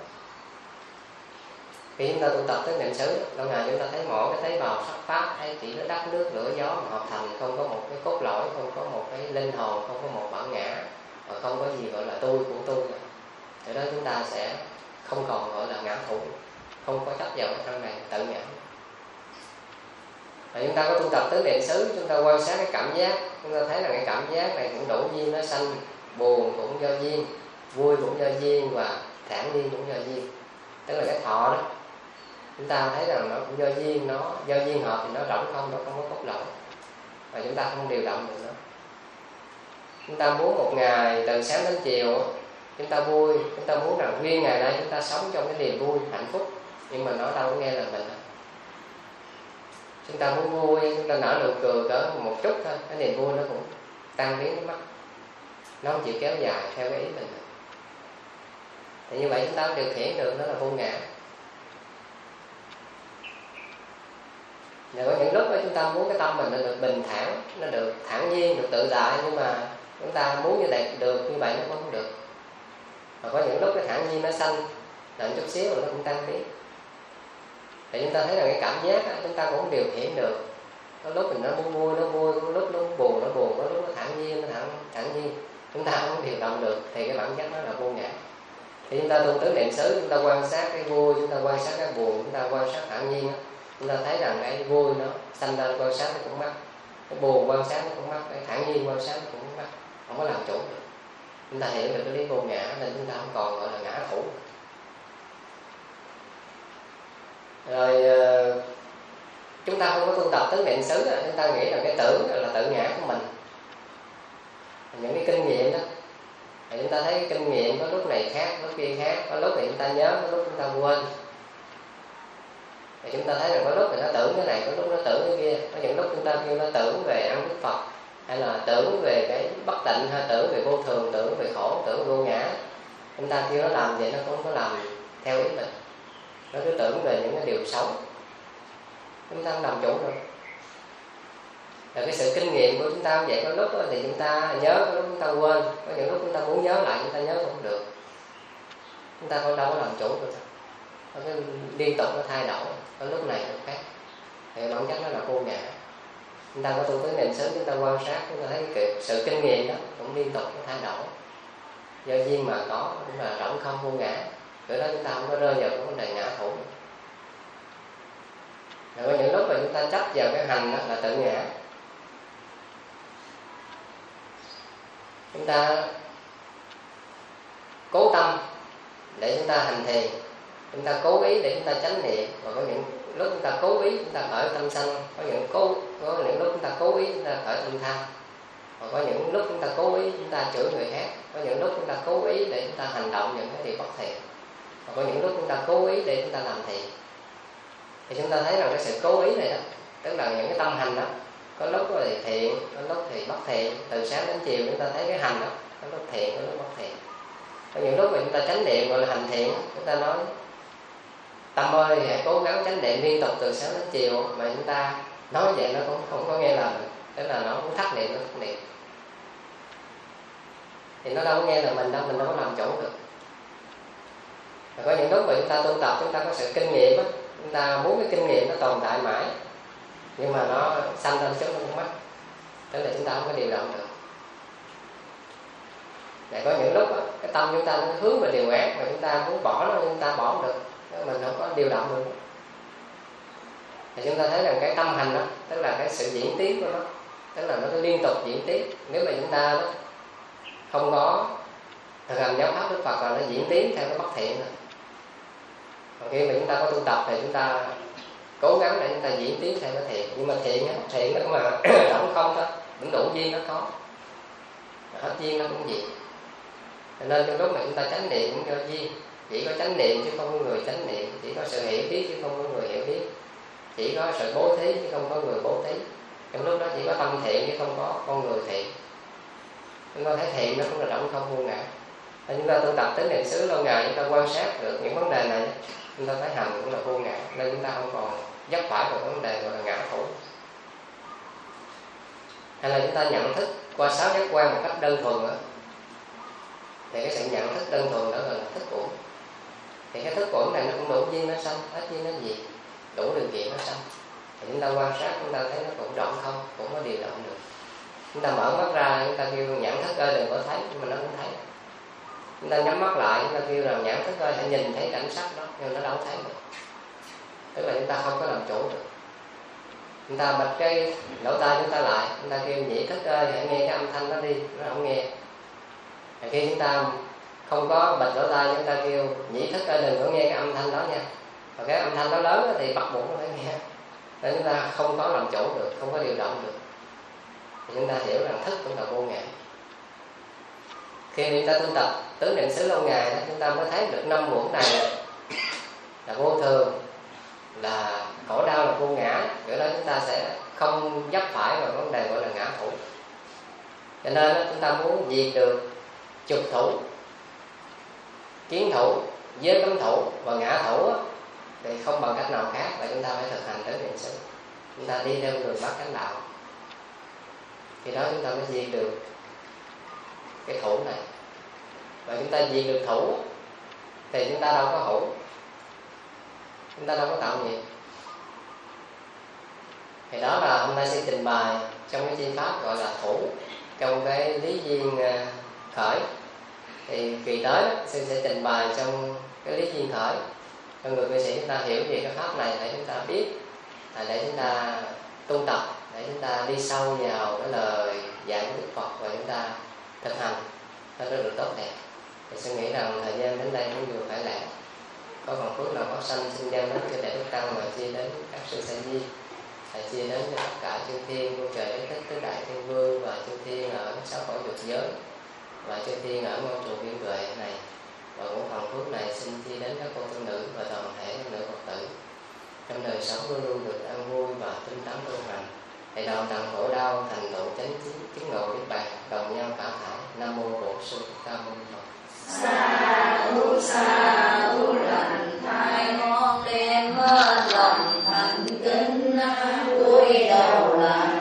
Khi chúng ta tu tập tới niệm xứ, lâu ngày chúng ta thấy mỗi cái tế bào sắc pháp, thấy chỉ có đất nước lửa gió mà hợp thành, không có một cái cốt lõi, không có một cái linh hồn, không có một bản ngã, và không có gì gọi là tôi của tôi nữa. Từ đó chúng ta sẽ không còn gọi là ngã thủ, không có chấp vào cái thân này tự ngã. Và chúng ta có tu tập tới niệm xứ, chúng ta quan sát cái cảm giác, chúng ta thấy là cái cảm giác này cũng đủ duyên nó sanh, buồn cũng do duyên, vui cũng do duyên, và thản nhiên cũng do duyên. Tức là cái thọ đó, chúng ta thấy rằng nó cũng do duyên, nó do duyên hợp thì nó rỗng không, nó không có cốt lõi, và chúng ta không điều động được nó. Chúng ta muốn một ngày từ sáng đến chiều chúng ta vui, chúng ta muốn rằng nguyên ngày nay chúng ta sống trong cái niềm vui, hạnh phúc, nhưng mà nó đâu có nghe là mình. Chúng ta muốn vui, chúng ta nở nụ cười cỡ một chút thôi, cái niềm vui nó cũng tan biến nước mắt, nó không chịu kéo dài theo cái ý mình. Thì như vậy chúng ta điều khiển được, nó là vô ngã. Và có những lúc đó chúng ta muốn cái tâm mình nó được bình thản, nó được thản nhiên, được tự tại, nhưng mà chúng ta muốn như vậy được, như vậy nó cũng không được. Và có những lúc cái thản nhiên nó sanh, làm chút xíu rồi nó cũng tan biến. Thì chúng ta thấy là cái cảm giác đó, chúng ta cũng điều khiển được. Có lúc mình nó muốn vui, nó vui, có lúc nó buồn, nó buồn, có lúc nó thản nhiên, nó thản, thản nhiên. Chúng ta không điều động được thì cái bản chất nó là vô ngã. Thì chúng ta tu tứ niệm xứ, chúng ta quan sát cái vui, chúng ta quan sát cái buồn, chúng ta quan sát thản nhiên, chúng ta thấy rằng cái vui nó sanh ra quan sát nó cũng mắc, cái buồn quan sát nó cũng mắc, cái thản nhiên quan sát nó cũng mắc, không có làm chủ được. Chúng ta hiểu được cái lý vô ngã nên chúng ta không còn gọi là ngã thủ. Rồi chúng ta không có tu tập tứ niệm xứ, chúng ta nghĩ là cái tưởng là tự ngã của mình. Những cái kinh nghiệm đó, thì chúng ta thấy cái kinh nghiệm có lúc này khác, lúc kia khác, có lúc thì chúng ta nhớ, có lúc chúng ta quên. Thì chúng ta thấy là có lúc thì nó tưởng cái này, có lúc nó tưởng cái kia. Có những lúc chúng ta kêu nó tưởng về ăn Đức Phật, hay là tưởng về cái bất tịnh, hay tưởng về vô thường, tưởng về khổ, tưởng vô ngã. Chúng ta kêu nó làm vậy nó cũng không có làm theo ý mình, nó cứ tưởng về những cái điều xấu, chúng ta không làm chủ được. Là cái sự kinh nghiệm của chúng ta vậy, có lúc thì chúng ta nhớ, có lúc chúng ta quên, có những lúc chúng ta muốn nhớ lại chúng ta nhớ không được, chúng ta không đâu có làm chủ được. Nó cứ liên tục nó thay đổi, có lúc này lúc khác, thì bản chất nó là vô ngã. Chúng ta có tu tới niệm xứ, chúng ta quan sát, chúng ta thấy cái sự kinh nghiệm đó cũng liên tục nó thay đổi, do duyên mà có, cũng là rỗng không vô ngã. Từ đó chúng ta không có rơi vào cái vấn đề ngã thủ. Rồi có những lúc mà chúng ta chấp vào cái hành đó là tự ngã. Chúng ta cố tâm để chúng ta hành thiền, chúng ta cố ý để chúng ta chánh niệm. Và có những lúc chúng ta cố ý chúng ta khởi tâm sân, có những cố có những lúc chúng ta cố ý chúng ta khởi tâm tham, và có những lúc chúng ta cố ý chúng ta chửi người khác, có những lúc chúng ta cố ý để chúng ta hành động những cái điều bất thiện, và có những lúc chúng ta cố ý để chúng ta làm thiện. Thì chúng ta thấy rằng cái sự cố ý này đó, tức là những cái tâm hành đó, có lúc thì thiện, có lúc thì bất thiện. Từ sáng đến chiều chúng ta thấy cái hành đó, có lúc thiện, có lúc bất thiện. Có những lúc mà chúng ta chánh niệm gọi là hành thiện, chúng ta nói tâm ơi hãy cố gắng chánh niệm liên tục từ sáng đến chiều, mà chúng ta nói vậy nó cũng không có nghe lời, tức là nó cũng thắt niệm, nó thắt niệm, thì nó đâu có nghe là mình đâu, mình đâu có làm chủ được. Và có những lúc mà chúng ta tu tập, chúng ta có sự kinh nghiệm đó, chúng ta muốn cái kinh nghiệm nó tồn tại mãi, nhưng mà nó sanh lên chúng nó cũng mất, tức là chúng ta không có điều động được. Để có những lúc đó, cái tâm chúng ta nó hướng về điều ác mà chúng ta muốn bỏ nó, chúng ta bỏ không được, mình không có điều động được. Thì chúng ta thấy rằng cái tâm hành đó, tức là cái sự diễn tiến của nó, tức là nó cứ liên tục diễn tiến. Nếu mà chúng ta đó không có thực hành giáo pháp Đức Phật là nó diễn tiến theo cái bất thiện rồi. Còn khi mà chúng ta có tu tập thì chúng ta cố gắng để chúng ta diễn tiến theo cái thiện. Nhưng mà thiện á, thiện nó mà động không thôi, vẫn đủ duyên nó có, hết duyên nó cũng diệt. Cho nên trong lúc mà chúng ta chánh niệm cũng do duyên, chỉ có chánh niệm chứ không có người chánh niệm, chỉ có sự hiểu biết chứ không có người hiểu biết, chỉ có sự bố thí chứ không có người bố thí. Trong lúc đó chỉ có tâm thiện chứ không có con người thiện. Chúng ta thấy thiện nó cũng là động không vô ngã. Chúng ta tu tập tới niệm xứ lâu ngày, chúng ta quan sát được những vấn đề này, chúng ta thấy hành cũng là vô ngã, nên chúng ta không còn vấp phải một vấn đề gọi là ngã thủ. Hay là chúng ta nhận thức qua sáu giác quan một cách đơn thuần đó, thì cái sự nhận thức đơn thuần đó gọi là thức uẩn. Thì cái thức uẩn này nó cũng đủ duyên nó sanh, hết duyên nó diệt, đủ điều kiện nó sanh. Thì chúng ta quan sát, chúng ta thấy nó cũng động không, cũng có điều động được. Chúng ta mở mắt ra, chúng ta kêu nhãn thức ơi đừng có thấy, nhưng mà nó cũng thấy. Chúng ta nhắm mắt lại, chúng ta kêu rằng nhãn thức ơi hãy nhìn thấy cảnh sắc đó, nhưng nó đâu thấy được. Tức là chúng ta không có làm chủ được. Chúng ta bật cái lỗ tai chúng ta lại, chúng ta kêu nhĩ thức ơi hãy nghe cái âm thanh đó đi, nó không nghe. Và khi chúng ta không có bật lỗ tai, chúng ta kêu nhĩ thức ơi đừng có nghe cái âm thanh đó nha. Và cái âm thanh đó lớn thì bắt buộc nó phải nghe. Nên chúng ta không có làm chủ được, không có điều động được. Thì chúng ta hiểu rằng thức cũng là vô ngã. Khi chúng ta tu tập tứ niệm xứ lâu ngày đó, chúng ta mới thấy được năm uẩn này là vô thường, là khổ đau là vô ngã. Kiểu đó chúng ta sẽ không vấp phải vào vấn đề gọi là ngã thủ. Cho nên đó, chúng ta muốn diệt được trục thủ, kiến thủ, giới cấm thủ và ngã thủ đó, thì không bằng cách nào khác là chúng ta phải thực hành tứ niệm xứ. Chúng ta đi theo đường bát chánh đạo, thì đó chúng ta mới diệt được cái thủ này. Và chúng ta diệt được thủ thì chúng ta đâu có hữu, chúng ta đâu có tạo nghiệp. Thì đó là hôm nay sẽ trình bày trong cái chi pháp gọi là thủ, trong cái lý duyên khởi. Thì kỳ tới sư sẽ trình bày trong cái lý duyên khởi cho người cư sĩ chúng ta hiểu về cái pháp này, để chúng ta biết, để chúng ta tu tập, để chúng ta đi sâu vào cái lời dạy của Đức Phật và chúng ta thực hành cho nó được tốt đẹp. Thì tôi nghĩ rằng thời gian đến đây cũng vừa phải lẽ. Có còn phước nào có sanh xin giao đến cho Đại Đức Tăng và chia đến các sư sa di, thầy chia đến cho tất cả chư thiên, vua trời đế thích, tứ đại thiên vương và chư thiên ở sáu cõi dục giới và chư thiên ở ngôi chùa Viên Huệ này. Và cũng phần phước này xin chia đến các cô tu nữ và toàn thể nữ Phật tử trong đời sống luôn luôn được an vui và tinh tấn tu hành, để đoạn tận khổ đau, thành tựu chánh trí, chứng ngộ niết bàn, đồng nhau cả thải. Nam mô Bổn Sư Thích Ca Mâu Ni Phật. Sa thu sa thu lành thai ngon đem hết lòng thành kính cúi đầu lại.